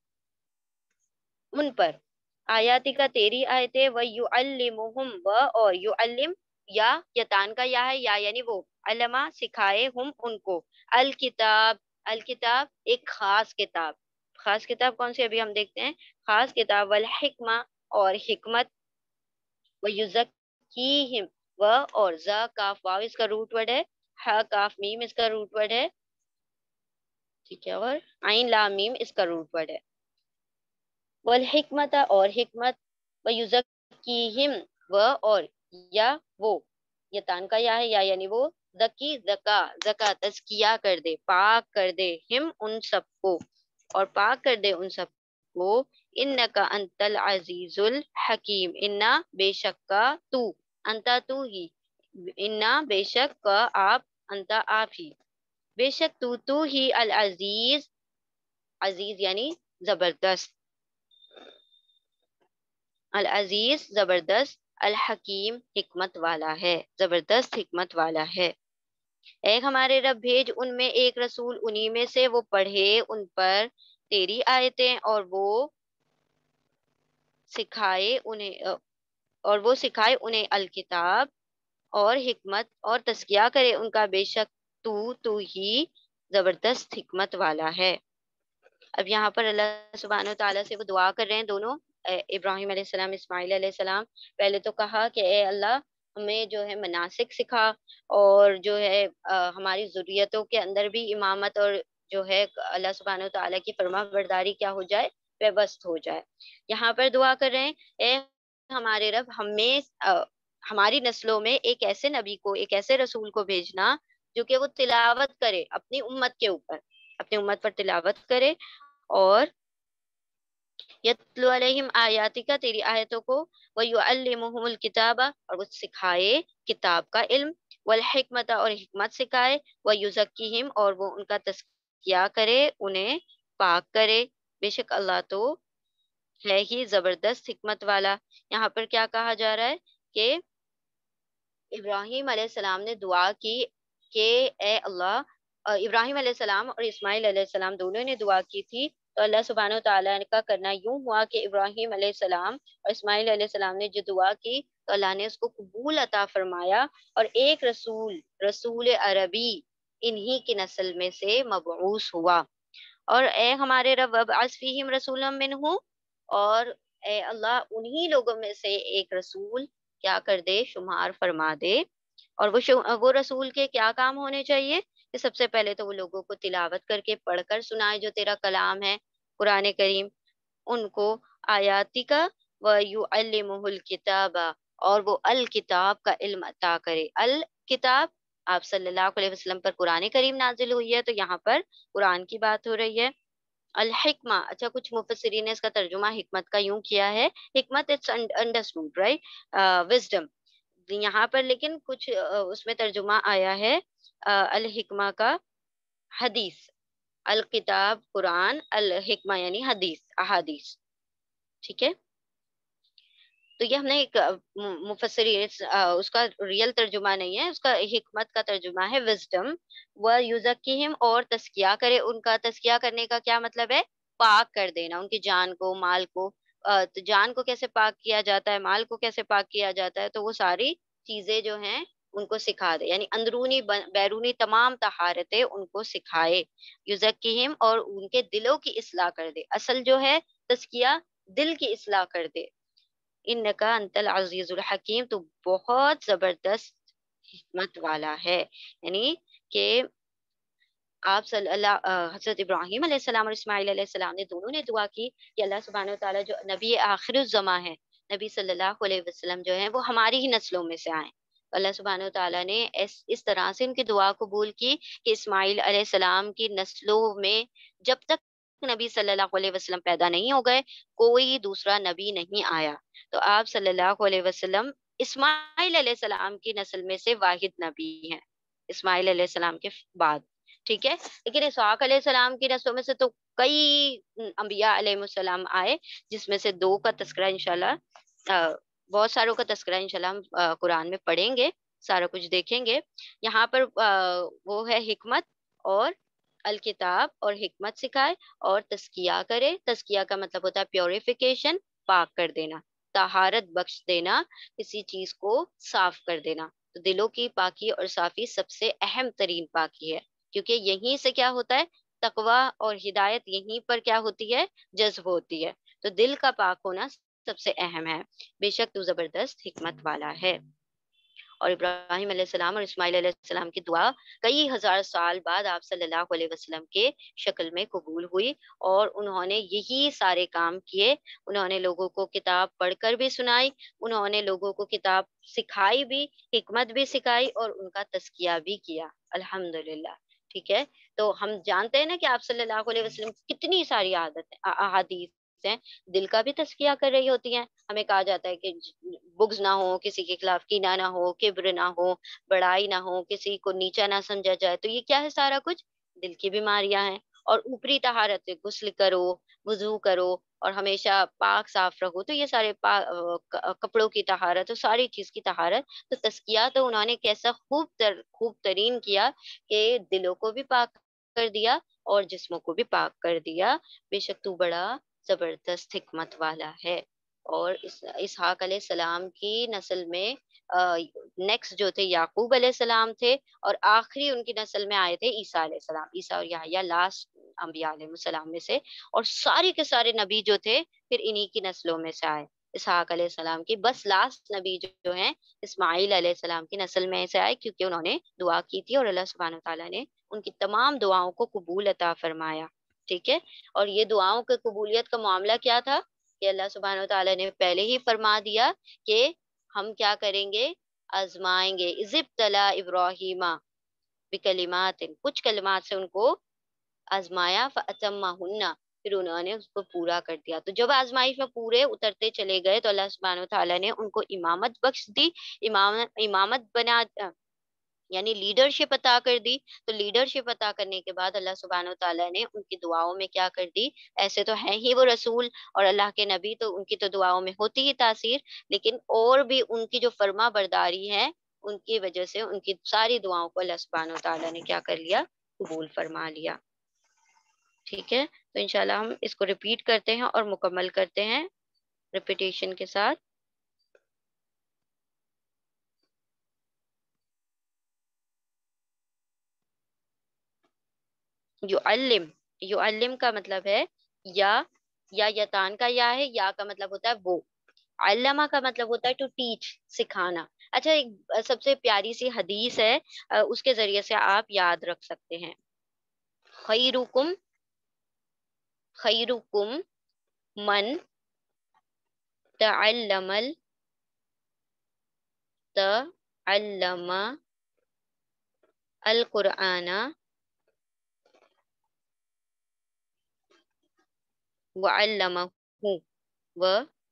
[SPEAKER 1] ان پر، آیاتی کا تیری آیتیں، وَيُعَلِّمُهُمْ، و اور یعلم، یا یتان کا یا ہے، یا یعنی وہ، علما سکھائے، ہم ان کو، الکتاب، الکتاب ایک خاص کتاب، خاص کتاب کون سی ابھی ہم دیکھتے ہیں، خاص کتاب، والحکمہ اور حکمت، وَيُزَكِّيهِمْ، و اور ذا کاف واو اس کا روٹ ورڈ ہے، ہا کاف میم اس کا روٹ ورڈ ہے، ٹھیک ہے، اور عین لام میم اس کا روٹ ورڈ ہے، والحکمت اور حکمت، وَيُزَكِّيهِمْ، و اور یا وہ، یتان کا یا ہے، یا یعنی وہ، زکی زکا زکا تزکیہ کر دے، پاک کر دے، ہم ان سب کو، اور پاک کر دے ان سب کو، انکا انت العزیز الحکیم، انا بے شک کا تو، انتا تو ہی، انا بے شک کا آپ، انتا آپ ہی، بے شک تو تو ہی، العزیز، عزیز یعنی زبردست، العزیز زبردست، الحکیم حکمت والا ہے، زبردست حکمت والا ہے۔ اے ہمارے رب بھیج ان میں ایک رسول انہی میں سے، وہ پڑھے ان پر تیری آیتیں، اور وہ سکھائے انہیں اور وہ سکھائے انہیں الکتاب اور حکمت اور تزکیہ کرے ان کا، بے شک تو تو ہی زبردست حکمت والا ہے۔ اب یہاں پر اللہ سبحانہ و تعالیٰ سے وہ دعا کر رہے ہیں دونوں، اے ابراہیم علیہ السلام، اسماعیل علیہ السلام۔ پہلے تو کہا کہ اے اللہ ہمیں جو ہے مناسک سکھا، اور جو ہے آ، ہماری ذریتوں کے اندر بھی امامت اور جو ہے اللہ سبحانہ و تعالیٰ کی فرما برداری کیا ہو جائے، ویبست ہو جائے۔ یہاں پر دعا کر رہے ہیں اے ہمارے رب، ہمیں آ، ہماری نسلوں میں ایک ایسے نبی کو، ایک ایسے رسول کو بھیجنا جو کہ وہ تلاوت کرے اپنی امت کے اوپر، اپنی امت پر تلاوت کرے، اور یتلو علیہم آیاتی کا، تیری آیتوں کو، وَيُعَلِّمُهُمُ الْكِتَابَ، اور وہ سکھائے کتاب کا علم، والحکمت، اور حکمت سکھائے، وَيُزَكِّهِمْ، اور وہ ان کا تزکیہ کرے، انہیں پاک کرے، بے شک اللہ تو ہے ہی زبردست حکمت والا۔ یہاں پر کیا کہا جا رہا ہے کہ ابراہیم علیہ السلام نے دعا کی کہ اے اللہ، آ، ابراہیم علیہ السلام اور اسماعیل علیہ السلام دونوں نے دعا کی تھی، تو اللہ سبحانہ و تعالیٰ کا کرنا یوں ہوا کہ ابراہیم علیہ السلام اور اسماعیل علیہ السلام نے جو دعا کی تو اللہ نے اس کو قبول عطا فرمایا، اور ایک رسول، رسول عربی انہی کی نسل میں سے مبعوث ہوا۔ اور اے ہمارے رب، وابعث فیہم رسولا منہم، اور اے اللہ انہی لوگوں میں سے ایک رسول کیا کر دے، شمار فرما دے۔ اور وہ شو وہ رسول کے کیا کام ہونے چاہیے کہ سب سے پہلے تو وہ لوگوں کو تلاوت کر کے پڑھ کر سنائے جو تیرا کلام ہے قرآن کریم، ان کو آیاتی کا، وَيُعَلِّمُهُ الْكِتَابَ، اور وہ الکتاب کا علم عطا کرے۔ الکتاب، آپ صلی اللہ علیہ وسلم پر قرآن کریم نازل ہوئی ہے، تو یہاں پر قرآن کی بات ہو رہی ہے۔ الحکمہ، اچھا کچھ مفسرین نے اس کا ترجمہ حکمت کا یوں کیا ہے، حکمت اٹس انڈرسٹوڈ رائٹ، وزڈم، یہاں پر لیکن کچھ آ، اس میں ترجمہ آیا ہے آ، الحکمہ کا حدیث، الکتاب قرآن، الحکمہ یعنی حدیث، احادیث، ٹھیک ہے۔ تو یہ ہم نے ایک آ، م- مفسری آ، اس کا ریئل ترجمہ نہیں ہے، اس کا حکمت کا ترجمہ ہے وزڈم، و یزکیہم، اور تزکیہ کرے ان کا۔ تزکیہ کرنے کا کیا مطلب ہے؟ پاک کر دینا ان کی جان کو، مال کو۔ آ، تو جان کو کیسے پاک کیا جاتا ہے، مال کو کیسے پاک کیا جاتا ہے، تو وہ ساری چیزیں جو ہیں ان کو سکھا دے، یعنی اندرونی بن- بیرونی تمام طہارتیں ان کو سکھائے۔ یزکیہم، اور ان کے دلوں کی اصلاح کر دے، اصل جو ہے تزکیہ دل کی اصلاح کر دے۔ انکا انت العزیز الحکیم، تو بہت زبردست حکمت والا ہے، یعنی کہ آپ صلی اللہ آ، حضرت ابراہیم علیہ السلام اور اسماعیل علیہ السلام نے دونوں نے دعا کی کہ اللہ سبحانہ و تعالیٰ جو نبی آخر الزماں ہے، نبی صلی اللہ علیہ وسلم جو ہیں وہ ہماری ہی نسلوں میں سے آئیں۔ تو اللہ سبحانہ و تعالیٰ نے اس اس طرح سے ان کی دعا قبول کی کہ اسماعیل علیہ السلام کی نسلوں میں جب تک نبی صلی اللہ علیہ وسلم پیدا نہیں ہو گئے، کوئی دوسرا نبی نہیں آیا۔ تو آپ صلی اللہ علیہ وسلم اسماعیل علیہ السلام کی نسل میں سے واحد نبی ہیں، اسماعیل علیہ السلام کے بعد، ٹھیک ہے۔ لیکن اسحاق علیہ السلام کی نسلوں میں سے تو کئی انبیاء علیہ السلام آئے، جس میں سے دو کا تذکرہ انشاءاللہ آ، بہت ساروں کا تذکرہ انشاءاللہ ہم آ، قرآن میں پڑھیں گے، سارا کچھ دیکھیں گے۔ یہاں پر آ، وہ ہے حکمت، اور الکتاب اور حکمت سکھائے، اور تزکیہ کرے۔ تزکیہ کا مطلب ہوتا ہے پیوریفیکیشن، پاک کر دینا، طہارت بخش دینا، کسی چیز کو صاف کر دینا۔ تو دلوں کی پاکی اور صافی سب سے اہم ترین پاکی ہے، کیونکہ یہیں سے کیا ہوتا ہے، تقوی اور ہدایت یہیں پر کیا ہوتی ہے، جذب ہوتی ہے۔ تو دل کا پاک ہونا سب سے اہم ہے۔ بے شک تو زبردست حکمت والا ہے۔ اور ابراہیم علیہ السلام اور اسماعیل علیہ السلام کی دعا کئی ہزار سال بعد آپ صلی اللہ علیہ وسلم کے شکل میں قبول ہوئی، اور انہوں نے یہی سارے کام کیے۔ انہوں نے لوگوں کو کتاب پڑھ کر بھی سنائی، انہوں نے لوگوں کو کتاب سکھائی بھی، حکمت بھی سکھائی، اور ان کا تزکیہ بھی کیا، الحمدللہ، ٹھیک ہے۔ تو ہم جانتے ہیں نا کہ آپ صلی اللہ علیہ وسلم کی کتنی ساری عادت احادیث ہیں، دل کا بھی تزکیہ کر رہی ہوتی ہیں۔ ہمیں کہا جاتا ہے کہ بغض نہ ہو، کسی کے خلاف کینہ نہ ہو، کبر نہ ہو، بڑائی نہ ہو، کسی کو نیچا نہ سمجھا جائے، تو یہ کیا ہے، سارا کچھ دل کی بیماریاں ہیں۔ اور اوپری طہارت، غسل کرو، وضو کرو، اور ہمیشہ پاک صاف رہو، تو یہ سارے پا, آ, کپڑوں کی طہارت اور ساری چیز کی طہارت۔ تو تزکیہ تو انہوں نے کیسا خوب تر خوب ترین کیا کہ دلوں کو بھی پاک کر دیا اور جسموں کو بھی پاک کر دیا۔ بے شک تو بڑا زبردست حکمت والا ہے۔ اور اس اسحاق علیہ السلام کی نسل میں نیکسٹ جو تھے یعقوب علیہ السلام تھے، اور آخری ان کی نسل میں آئے تھے عیسیٰ علیہ السلام، عیسیٰ اور یحییٰ لاسٹ انبیاء علیہ السلام میں سے، اور سارے کے سارے نبی جو تھے پھر انہی کی نسلوں میں سے آئے، اسحاق علیہ السلام کی بس لاسٹ نبی جو جو ہیں اسماعیل علیہ السلام کی نسل میں سے آئے، کیونکہ انہوں نے دعا کی تھی اور اللہ سبحانہ تعالیٰ نے ان کی تمام دعاؤں کو قبول عطا فرمایا. ٹھیک ہے، اور یہ دعاؤں کے قبولیت کا معاملہ کیا تھا کہ اللہ سبحانہ تعالیٰ نے پہلے ہی فرما دیا کہ ہم کیا کریں گے، آزمائیں گے. اذ ابتلی ابراہیم بکلمات، کچھ کلمات سے ان کو آزمایا، فاتمہن، پھر انہوں نے اس کو پورا کر دیا. تو جب آزمائش میں پورے اترتے چلے گئے تو اللہ سبحانہ و تعالیٰ نے ان کو امامت بخش دی، امام امامت بنا یعنی لیڈرشپ عطا کر دی. تو لیڈرشپ عطا کرنے کے بعد اللہ سبحانہ و تعالیٰ نے ان کی دعاؤں میں کیا کر دی، ایسے تو ہیں ہی وہ رسول اور اللہ کے نبی، تو ان کی تو دعاؤں میں ہوتی ہی تاثیر، لیکن اور بھی ان کی جو فرما برداری ہے ان کی وجہ سے ان کی ساری دعاؤں کو اللہ سبحانہ و تعالیٰ نے کیا کر لیا، قبول فرما لیا. ٹھیک ہے، تو انشاءاللہ ہم اس کو ریپیٹ کرتے ہیں اور مکمل کرتے ہیں ریپیٹیشن کے ساتھ. یعلم، یعلم کا مطلب ہے یا یا یتان کا یا ہے، یا کا مطلب ہوتا ہے وہ، علامہ کا مطلب ہوتا ہے ٹو ٹیچ، سکھانا. اچھا، ایک سب سے پیاری سی حدیث ہے، اس کے ذریعے سے آپ یاد رکھ سکتے ہیں. خیرکم خیرکم من تعلم تعلم القرآن وعلمہ و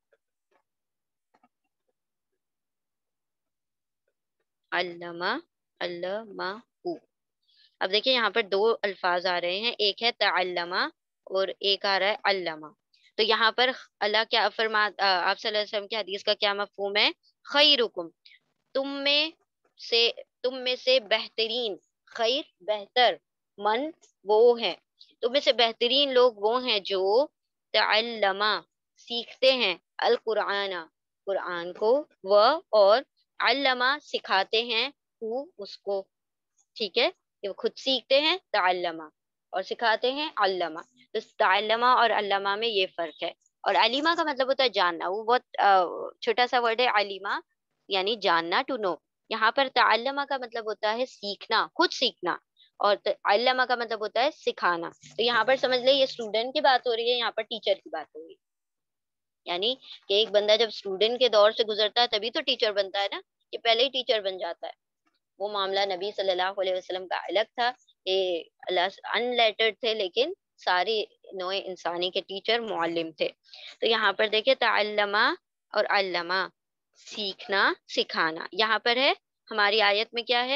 [SPEAKER 1] علمہ علمہ. اب دیکھیں یہاں پر دو الفاظ آ رہے ہیں، ایک ہے تعلمہ اور ایک آ رہا ہے علمہ. تو یہاں پر اللہ کیا فرما، آپ صلی اللہ علیہ وسلم کی حدیث کا کیا مفہوم ہے، خیرکم، تم میں سے تم میں سے بہترین، خیر بہتر، من وہ ہے، تم میں سے بہترین لوگ وہ ہیں جو تعلمہ سیکھتے ہیں، القرآن قرآن کو، وہ اور علمہ سکھاتے ہیں، وہ اس کو. ٹھیک ہے، کہ وہ خود سیکھتے ہیں تعلمہ اور سکھاتے ہیں علمہ. تو تعلمہ اور علمہ میں یہ فرق ہے. اور علیمہ کا مطلب ہوتا ہے جاننا، وہ بہت چھوٹا سا ورڈ ہے علیمہ، یعنی جاننا، ٹو نو. یہاں پر تعلمہ کا مطلب ہوتا ہے سیکھنا، خود سیکھنا، اور علمہ کا مطلب ہوتا ہے سکھانا. تو یہاں پر سمجھ لیں یہ اسٹوڈنٹ کی بات ہو رہی ہے، یہاں پر ٹیچر کی بات ہو رہی ہے. یعنی کہ ایک بندہ جب اسٹوڈنٹ کے دور سے گزرتا ہے تبھی تو ٹیچر بنتا ہے نا، کہ پہلے ہی ٹیچر بن جاتا ہے. وہ معاملہ نبی صلی اللہ علیہ وسلم کا الگ تھا کہ ان لیٹرڈ تھے لیکن ساری نوع انسانی کے ٹیچر معلم تھے. تو یہاں پر دیکھیں تعلمہ اور علمہ، سیکھنا سکھانا. یہاں پر ہے ہماری آیت میں کیا ہے،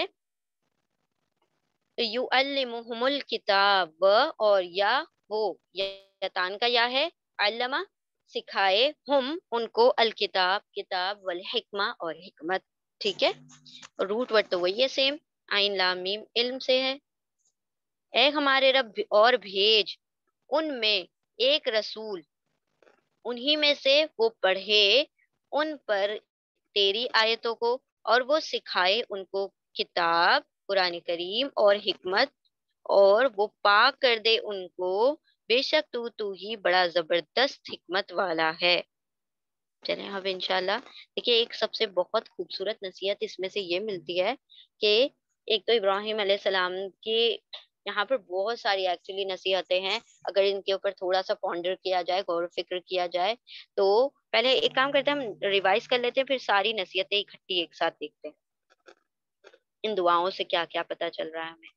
[SPEAKER 1] یعلمہم الکتاب، اور یا وہ یتان کا یا ہے، علمہ سکھائے، ہم ان کو، الکتاب کتاب، والحکمہ اور حکمت. ٹھیک ہے، روٹ ورڈ تو وہی ہے سیم، عین لام میم علم سے ہے. اے ہمارے رب اور بھیج ان میں ایک رسول، انہی میں سے وہ پڑھے ان پر تیری آیتوں کو، اور وہ سکھائے ان کو کتاب قرآن کریم اور حکمت، اور وہ پاک کر دے ان کو، بے شک تو تو ہی بڑا زبردست حکمت والا ہے. چلیں اب انشاءاللہ دیکھیے ایک سب سے بہت خوبصورت نصیحت اس میں سے یہ ملتی ہے کہ ایک تو ابراہیم علیہ السلام کی یہاں پر بہت ساری ایکچولی نصیحتیں ہیں. اگر ان کے اوپر تھوڑا سا پونڈر کیا جائے، غور و فکر کیا جائے، تو پہلے ایک کام کرتے ہیں، ہم ریوائز کر لیتے ہیں، پھر ساری نصیحتیں اکٹھی ایک ساتھ دیکھتے ہیں ان دعاؤں سے کیا کیا پتہ چل رہا ہے ہمیں.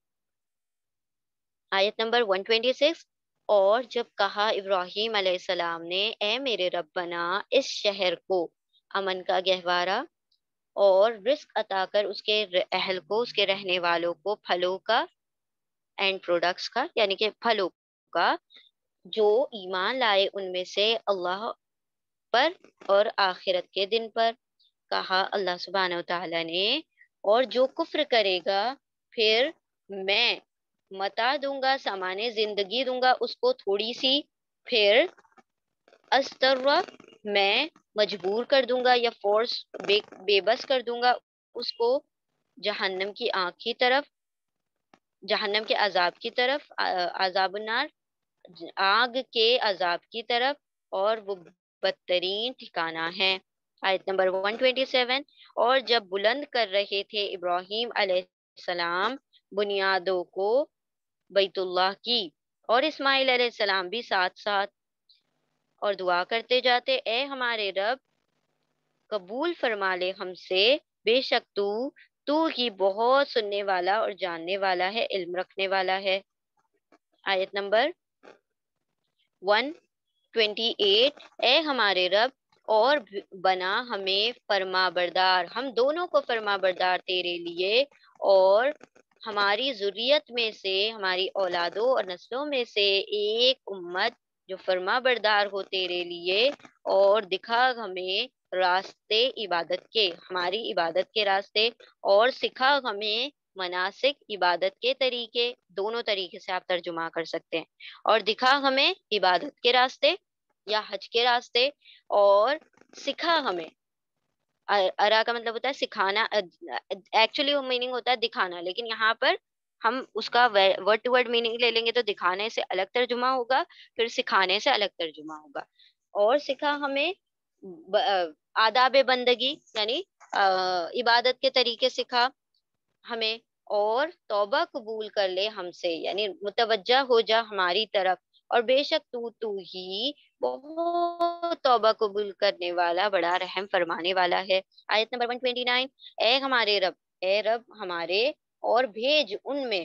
[SPEAKER 1] آیت نمبر ایک سو چھبیس. اور جب کہا ابراہیم علیہ السلام نے، اے میرے رب بنا اس شہر کو امن کا گہوارہ اور رزق عطا کر اس کے اہل کو، اس کے رہنے والوں کو، پھلوں کا اینڈ پروڈکٹس کا، یعنی کہ پھلوں کا، جو ایمان لائے ان میں سے اللہ پر اور آخرت کے دن پر. کہا اللہ سبحانہ و تعالیٰ نے، اور جو کفر کرے گا پھر میں متا دوں گا، سامان زندگی دوں گا اس کو تھوڑی سی، پھر استر میں مجبور کر دوں گا یا فورس بے, بے بس کر دوں گا اس کو جہنم کی آگ کی طرف، جہنم کے عذاب کی طرف، عذاب النار، آگ کے عذاب کی طرف، اور وہ بدترین ٹھکانہ ہے۔ آیت نمبر ایک سو سیتیس، اور جب بلند کر رہے تھے ابراہیم علیہ السلام بنیادوں کو بیت اللہ کی، اور اسماعیل علیہ السلام بھی ساتھ ساتھ، اور دعا کرتے جاتے، اے ہمارے رب قبول فرما لے ہم سے، بے شک تو تو ہی بہت سننے والا اور جاننے والا ہے، علم رکھنے والا ہے۔ آیت نمبر ایک سو اٹھائیس، اے ہمارے رب اور بنا ہمیں فرما بردار، ہم دونوں کو فرما بردار تیرے لیے، اور ہماری ذریت میں سے، ہماری اولادوں اور نسلوں میں سے ایک امت جو فرما بردار ہو تیرے لیے، اور دکھا ہمیں راستے عبادت کے، ہماری عبادت کے راستے، اور سکھا ہمیں مناسک عبادت کے طریقے، دونوں طریقے سے آپ ترجمہ کر سکتے ہیں، اور دکھا ہمیں عبادت کے راستے یا حج کے راستے، اور سکھا ہمیں، ارا کا مطلب ہوتا ہے سکھانا، ایکچولی وہ میننگ ہوتا ہے دکھانا، لیکن یہاں پر ہم اس کا ورڈ ٹو ورڈ میننگ لے لیں گے تو دکھانے سے الگ ترجمہ ہوگا، پھر سکھانے سے الگ ترجمہ ہوگا، اور سکھا ہمیں آداب بندگی یعنی عبادت کے طریقے سکھا ہمیں، اور توبہ قبول کر لے ہم سے، یعنی متوجہ ہو جا ہماری طرف، اور بے شک تو تو ہی بہت توبہ قبول کرنے والا، بڑا رحم فرمانے والا ہے۔ آیت نمبر ایک سو انیس، اے ہمارے رب، اے رب ہمارے، اور بھیج ان میں،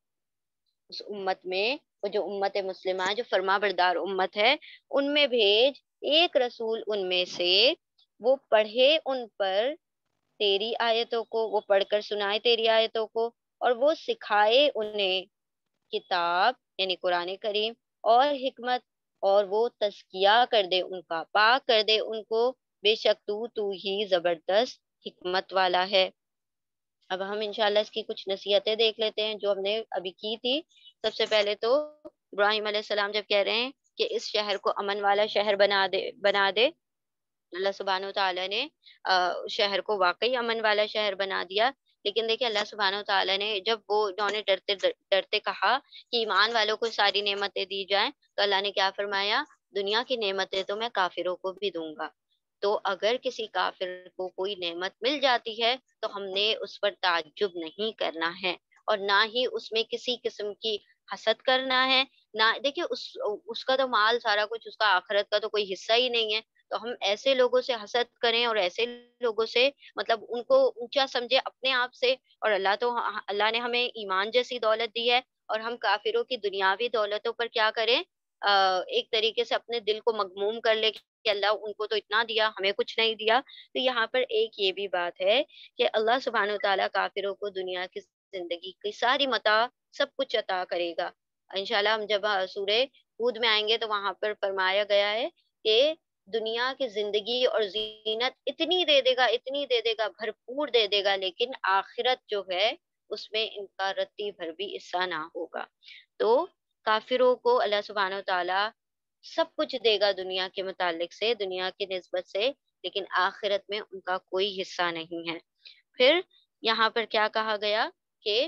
[SPEAKER 1] اس امت میں، وہ جو امت مسلمہ جو فرما بردار امت ہے، ان میں بھیج ایک رسول ان میں سے، وہ پڑھے ان پر تیری آیتوں کو، وہ پڑھ کر سنائے تیری آیتوں کو، اور وہ سکھائے انہیں کتاب یعنی قرآن کریم اور حکمت، اور وہ تزکیہ کر دے ان کا، پاک کر دے ان کو، بے شک تو تو ہی زبردست حکمت والا ہے۔ اب ہم انشاءاللہ اس کی کچھ نصیحتیں دیکھ لیتے ہیں جو ہم نے ابھی کی تھی۔ سب سے پہلے تو ابراہیم علیہ السلام جب کہہ رہے ہیں کہ اس شہر کو امن والا شہر بنا دے بنا دے اللہ سبحانہ و تعالیٰ نے شہر کو واقعی امن والا شہر بنا دیا، لیکن دیکھیں اللہ سبحانہ و تعالیٰ نے جب وہ انہوں نے ڈرتے ڈرتے کہا کہ ایمان والوں کو ساری نعمتیں دی جائیں، تو اللہ نے کیا فرمایا، دنیا کی نعمتیں تو میں کافروں کو بھی دوں گا۔ تو اگر کسی کافر کو کوئی نعمت مل جاتی ہے تو ہم نے اس پر تعجب نہیں کرنا ہے، اور نہ ہی اس میں کسی قسم کی حسد کرنا ہے، نہ دیکھیں اس اس کا تو مال سارا کچھ، اس کا آخرت کا تو کوئی حصہ ہی نہیں ہے، تو ہم ایسے لوگوں سے حسد کریں اور ایسے لوگوں سے مطلب ان کو اونچا سمجھے اپنے آپ سے، اور اللہ تو اللہ نے ہمیں ایمان جیسی دولت دی ہے، اور ہم کافروں کی دنیاوی دولتوں پر کیا کریں، ایک طریقے سے اپنے دل کو مغموم کر لے کہ اللہ ان کو تو اتنا دیا ہمیں کچھ نہیں دیا۔ تو یہاں پر ایک یہ بھی بات ہے کہ اللہ سبحانہ و تعالیٰ کافروں کو دنیا کی زندگی کی ساری متاع سب کچھ عطا کرے گا انشاءاللہ۔ ہم جب سورہ ہود میں آئیں گے تو وہاں پر فرمایا گیا ہے کہ دنیا کی زندگی اور زینت اتنی دے دے گا، اتنی دے دے گا، بھرپور دے دے گا، لیکن آخرت جو ہے اس میں ان کا رتی بھر بھی حصہ نہ ہوگا۔ تو کافروں کو اللہ سبحانہ و تعالیٰ سب کچھ دے گا دنیا کے متعلق سے، دنیا کی نسبت سے، لیکن آخرت میں ان کا کوئی حصہ نہیں ہے۔ پھر یہاں پر کیا کہا گیا کہ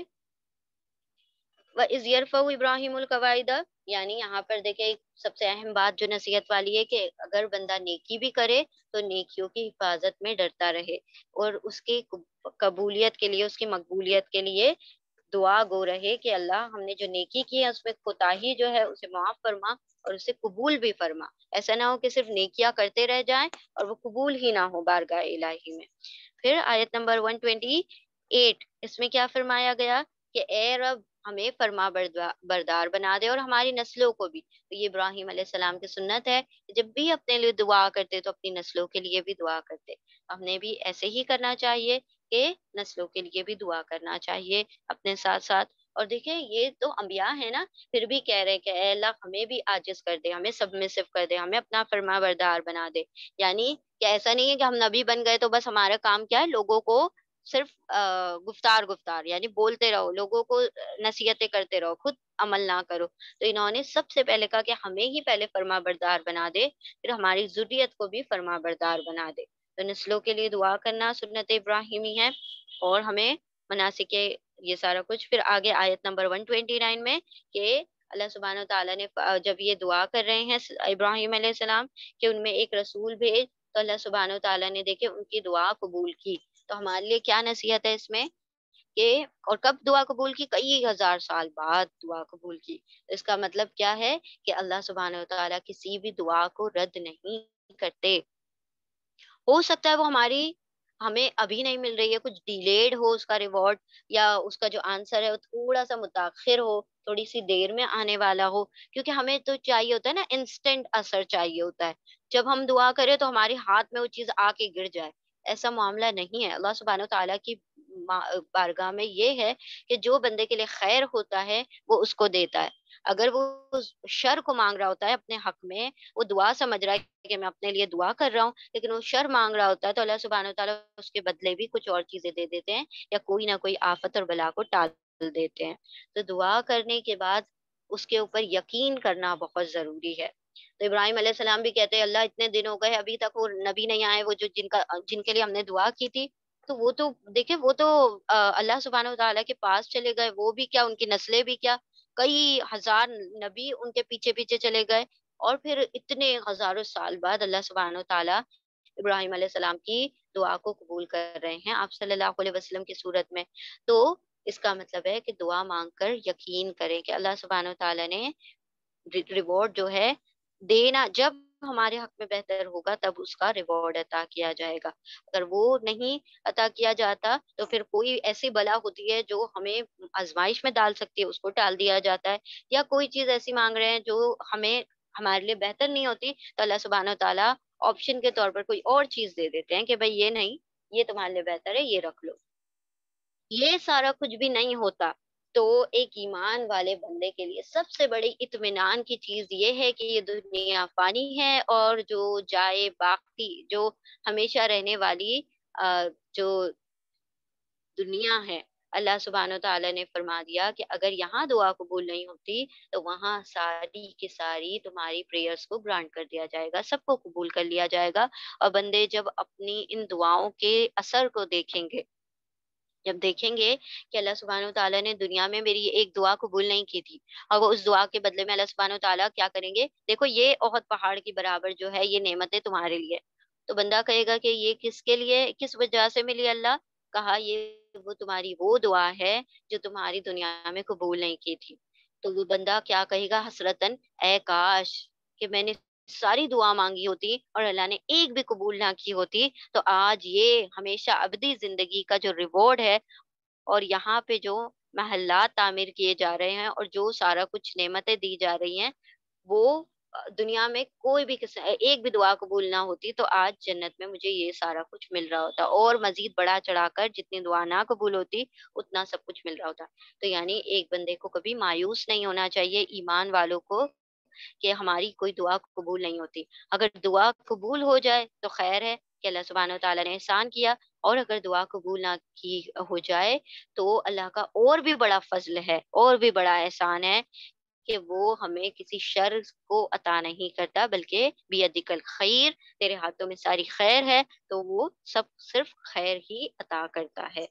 [SPEAKER 1] وَإِذْ يَرْفَعُ إِبْرَاهِيمُ الْقَوَاعِدَ، یعنی یہاں پر دیکھیں ایک سب سے اہم بات جو نصیحت والی ہے کہ اگر بندہ نیکی بھی کرے تو نیکیوں کی حفاظت میں ڈرتا رہے، اور اس کی قبولیت کے لیے، اس کی مقبولیت کے لیے دعا گو رہے کہ اللہ ہم نے جو نیکی کی ہے اس میں کوتاہی جو ہے اسے معاف فرما اور اسے قبول بھی فرما، ایسا نہ ہو کہ صرف نیکیاں کرتے رہ جائیں اور وہ قبول ہی نہ ہو بارگاہ الہی میں۔ پھر آیت نمبر ایک سو اٹھائیس، اس میں کیا فرمایا گیا کہ اے رب ہمیں فرما بردار بنا دے اور ہماری نسلوں کو بھی۔ تو یہ ابراہیم علیہ السلام کی سنت ہے، جب بھی اپنے لیے دعا کرتے تو اپنی نسلوں کے لیے بھی دعا کرتے، ہم نے بھی ایسے ہی کرنا چاہیے کہ نسلوں کے لیے بھی دعا کرنا چاہیے اپنے ساتھ ساتھ۔ اور دیکھیں یہ تو انبیاء ہیں نا، پھر بھی کہہ رہے کہ اے اللہ ہمیں بھی عاجز کر دے، ہمیں سبمسو کر دے، ہمیں اپنا فرما بردار بنا دے، یعنی کہ ایسا نہیں ہے کہ ہم نبی بن گئے تو بس ہمارا کام کیا ہے، لوگوں کو صرف آ, گفتار گفتار یعنی بولتے رہو، لوگوں کو نصیحتیں کرتے رہو، خود عمل نہ کرو۔ تو انہوں نے سب سے پہلے کہا کہ ہمیں ہی پہلے فرما بردار بنا دے، پھر ہماری ذریت کو بھی فرما بردار بنا دے۔ تو نسلوں کے لیے دعا کرنا سنت ابراہیمی ہے، اور ہمیں مناسک یہ سارا کچھ۔ پھر آگے آیت نمبر ایک سو انیس میں کہ اللہ سبحانہ و تعالیٰ نے جب یہ دعا کر رہے ہیں ابراہیم علیہ السلام کہ ان میں ایک رسول بھیج، تو اللہ سبحانہ و تعالیٰ نے دیکھے ان کی دعا قبول کی۔ تو ہمارے لیے کیا نصیحت ہے اس میں کہ، اور کب دعا قبول کی؟ کئی ہزار سال بعد دعا قبول کی۔ اس کا مطلب کیا ہے کہ اللہ سبحانہ و تعالیٰ کسی بھی دعا کو رد نہیں کرتے۔ ہو سکتا ہے وہ ہماری ہمیں ابھی نہیں مل رہی ہے، کچھ ڈیلیڈ ہو اس کا ریوارڈ، یا اس کا جو آنسر ہے وہ تھوڑا سا متاخر ہو، تھوڑی سی دیر میں آنے والا ہو، کیونکہ ہمیں تو چاہیے ہوتا ہے نا، انسٹنٹ اثر چاہیے ہوتا ہے۔ جب ہم دعا کریں تو ہمارے ہاتھ میں وہ چیز آ کے گر جائے، ایسا معاملہ نہیں ہے۔ اللہ سبحانہ و تعالیٰ کی ما- بارگاہ میں یہ ہے کہ جو بندے کے لیے خیر ہوتا ہے وہ اس کو دیتا ہے۔ اگر وہ شر کو مانگ رہا ہوتا ہے اپنے حق میں، وہ دعا سمجھ رہا ہے کہ میں اپنے لیے دعا کر رہا ہوں، لیکن وہ شر مانگ رہا ہوتا ہے، تو اللہ سبحانہ و تعالیٰ اس کے بدلے بھی کچھ اور چیزیں دے دیتے ہیں، یا کوئی نہ کوئی آفت اور بلا کو ٹال دیتے ہیں۔ تو دعا کرنے کے بعد اس کے اوپر یقین کرنا بہت ضروری ہے۔ تو ابراہیم علیہ السلام بھی کہتے ہیں اللہ اتنے دن ہو گئے ابھی تک وہ نبی نہیں آئے، وہ جو جن کا جن کے لیے ہم نے دعا کی تھی، تو وہ تو دیکھیں وہ تو آ، اللہ سبحانہ و تعالیٰ کے پاس چلے گئے، وہ بھی کیا، ان کی نسلیں بھی کیا، کئی ہزار نبی ان کے پیچھے پیچھے چلے گئے، اور پھر اتنے ہزاروں سال بعد اللہ سبحانہ و تعالیٰ ابراہیم علیہ السلام کی دعا کو قبول کر رہے ہیں آپ صلی اللہ علیہ وسلم کی صورت میں۔ تو اس کا مطلب ہے کہ دعا مانگ کر یقین کریں کہ اللہ سبحانہ و تعالیٰ نے ریوارڈ جو ہے دینا، جب ہمارے حق میں بہتر ہوگا تب اس کا ریوارڈ عطا کیا جائے گا۔ اگر وہ نہیں عطا کیا جاتا تو پھر کوئی ایسی بلا ہوتی ہے جو ہمیں آزمائش میں ڈال سکتی ہے، اس کو ٹال دیا جاتا ہے، یا کوئی چیز ایسی مانگ رہے ہیں جو ہمیں ہمارے لیے بہتر نہیں ہوتی، تو اللہ سبحانہ و تعالیٰ آپشن کے طور پر کوئی اور چیز دے دیتے ہیں کہ بھائی یہ نہیں، یہ تمہارے لیے بہتر ہے، یہ رکھ لو۔ یہ سارا کچھ بھی نہیں ہوتا تو ایک ایمان والے بندے کے لیے سب سے بڑی اطمینان کی چیز یہ ہے کہ یہ دنیا فانی ہے، اور جو جائے باقی، جو ہمیشہ رہنے والی آ، جو دنیا ہے، اللہ سبحانہ و تعالیٰ نے فرما دیا کہ اگر یہاں دعا قبول نہیں ہوتی تو وہاں ساری کی ساری تمہاری پریئرز کو گرانٹ کر دیا جائے گا، سب کو قبول کر لیا جائے گا۔ اور بندے جب اپنی ان دعاؤں کے اثر کو دیکھیں گے، جب دیکھیں گے کہ اللہ سبحانہ و تعالیٰ نے دنیا میں میری یہ ایک دعا قبول نہیں کی تھی، اور وہ اس دعا کے بدلے میں اللہ سبحانہ و تعالیٰ کیا کریں گے، دیکھو یہ احد پہاڑ کی برابر جو ہے یہ نعمتیں تمہارے لیے، تو بندہ کہے گا کہ یہ کس کے لیے، کس وجہ سے ملی اللہ؟ کہا یہ وہ تمہاری وہ دعا ہے جو تمہاری دنیا میں قبول نہیں کی تھی۔ تو وہ بندہ کیا کہے گا حسرتن، اے کاش کہ میں نے ساری دعا مانگی ہوتی اور اللہ نے ایک بھی قبول نہ کی ہوتی، تو آج یہ ہمیشہ ابدی زندگی کا جو ریوارڈ ہے، اور یہاں پہ جو محلات تعمیر کیے جا رہے ہیں اور جو سارا کچھ نعمتیں دی جا رہی ہیں، وہ آ، دنیا میں کوئی بھی کس ایک بھی دعا قبول نہ ہوتی تو آج جنت میں مجھے یہ سارا کچھ مل رہا ہوتا، اور مزید بڑا چڑھا کر جتنی دعا نہ قبول ہوتی اتنا سب کچھ مل رہا ہوتا۔ تو یعنی ایک بندے کو کبھی مایوس نہیں ہونا چاہیے، ایمان والوں کو، کہ ہماری کوئی دعا قبول نہیں ہوتی۔ اگر دعا قبول ہو جائے تو خیر ہے کہ اللہ سبحانہ و تعالیٰ نے احسان کیا، اور اگر دعا قبول نہ کی ہو جائے تو اللہ کا اور بھی بڑا فضل ہے، اور بھی بڑا احسان ہے کہ وہ ہمیں کسی شر کو عطا نہیں کرتا، بلکہ بیدک الخیر، تیرے ہاتھوں میں ساری خیر ہے، تو وہ سب صرف خیر ہی عطا کرتا ہے۔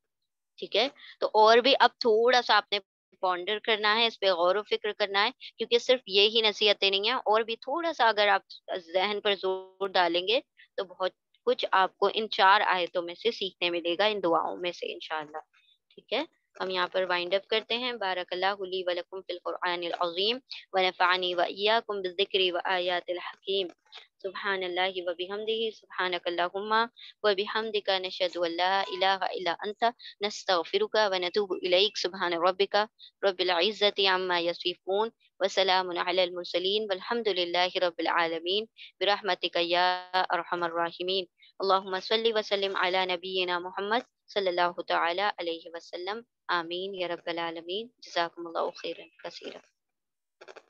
[SPEAKER 1] ٹھیک ہے، تو اور بھی اب تھوڑا سا آپ نے پونڈر کرنا ہے، اس پہ غور و فکر کرنا ہے، کیونکہ صرف یہی نصیحتیں نہیں ہیں، اور بھی تھوڑا سا اگر آپ ذہن پر زور ڈالیں گے تو بہت کچھ آپ کو ان چار آیتوں میں سے سیکھنے ملے گا، ان دعاؤں میں سے انشاءاللہ۔ ٹھیک ہے، ہم یہاں پر وائنڈ اپ کرتے ہیں۔ بارک اللہ لی و لکم فی القرآن العظیم ونفعنی و ایاکم بالذکر و آیات الحکیم۔ سبحان اللہ و بحمدہ، سبحانک اللہم و بحمدک، نشہد ان لا الہ الا انت، نستغفرک ونتوب الیک۔ سبحان ربک رب العزة عما یصفون وسلام علی المرسلین والحمد للہ رب العالمین برحمتک یا ارحم الراحمین۔ اللہم صلی وسلم علی نبینا محمد صلی اللہ تعالی علیہ وسلم۔ آمین یا رب العالمین۔ جزاکم اللہ خیرا کثیرا۔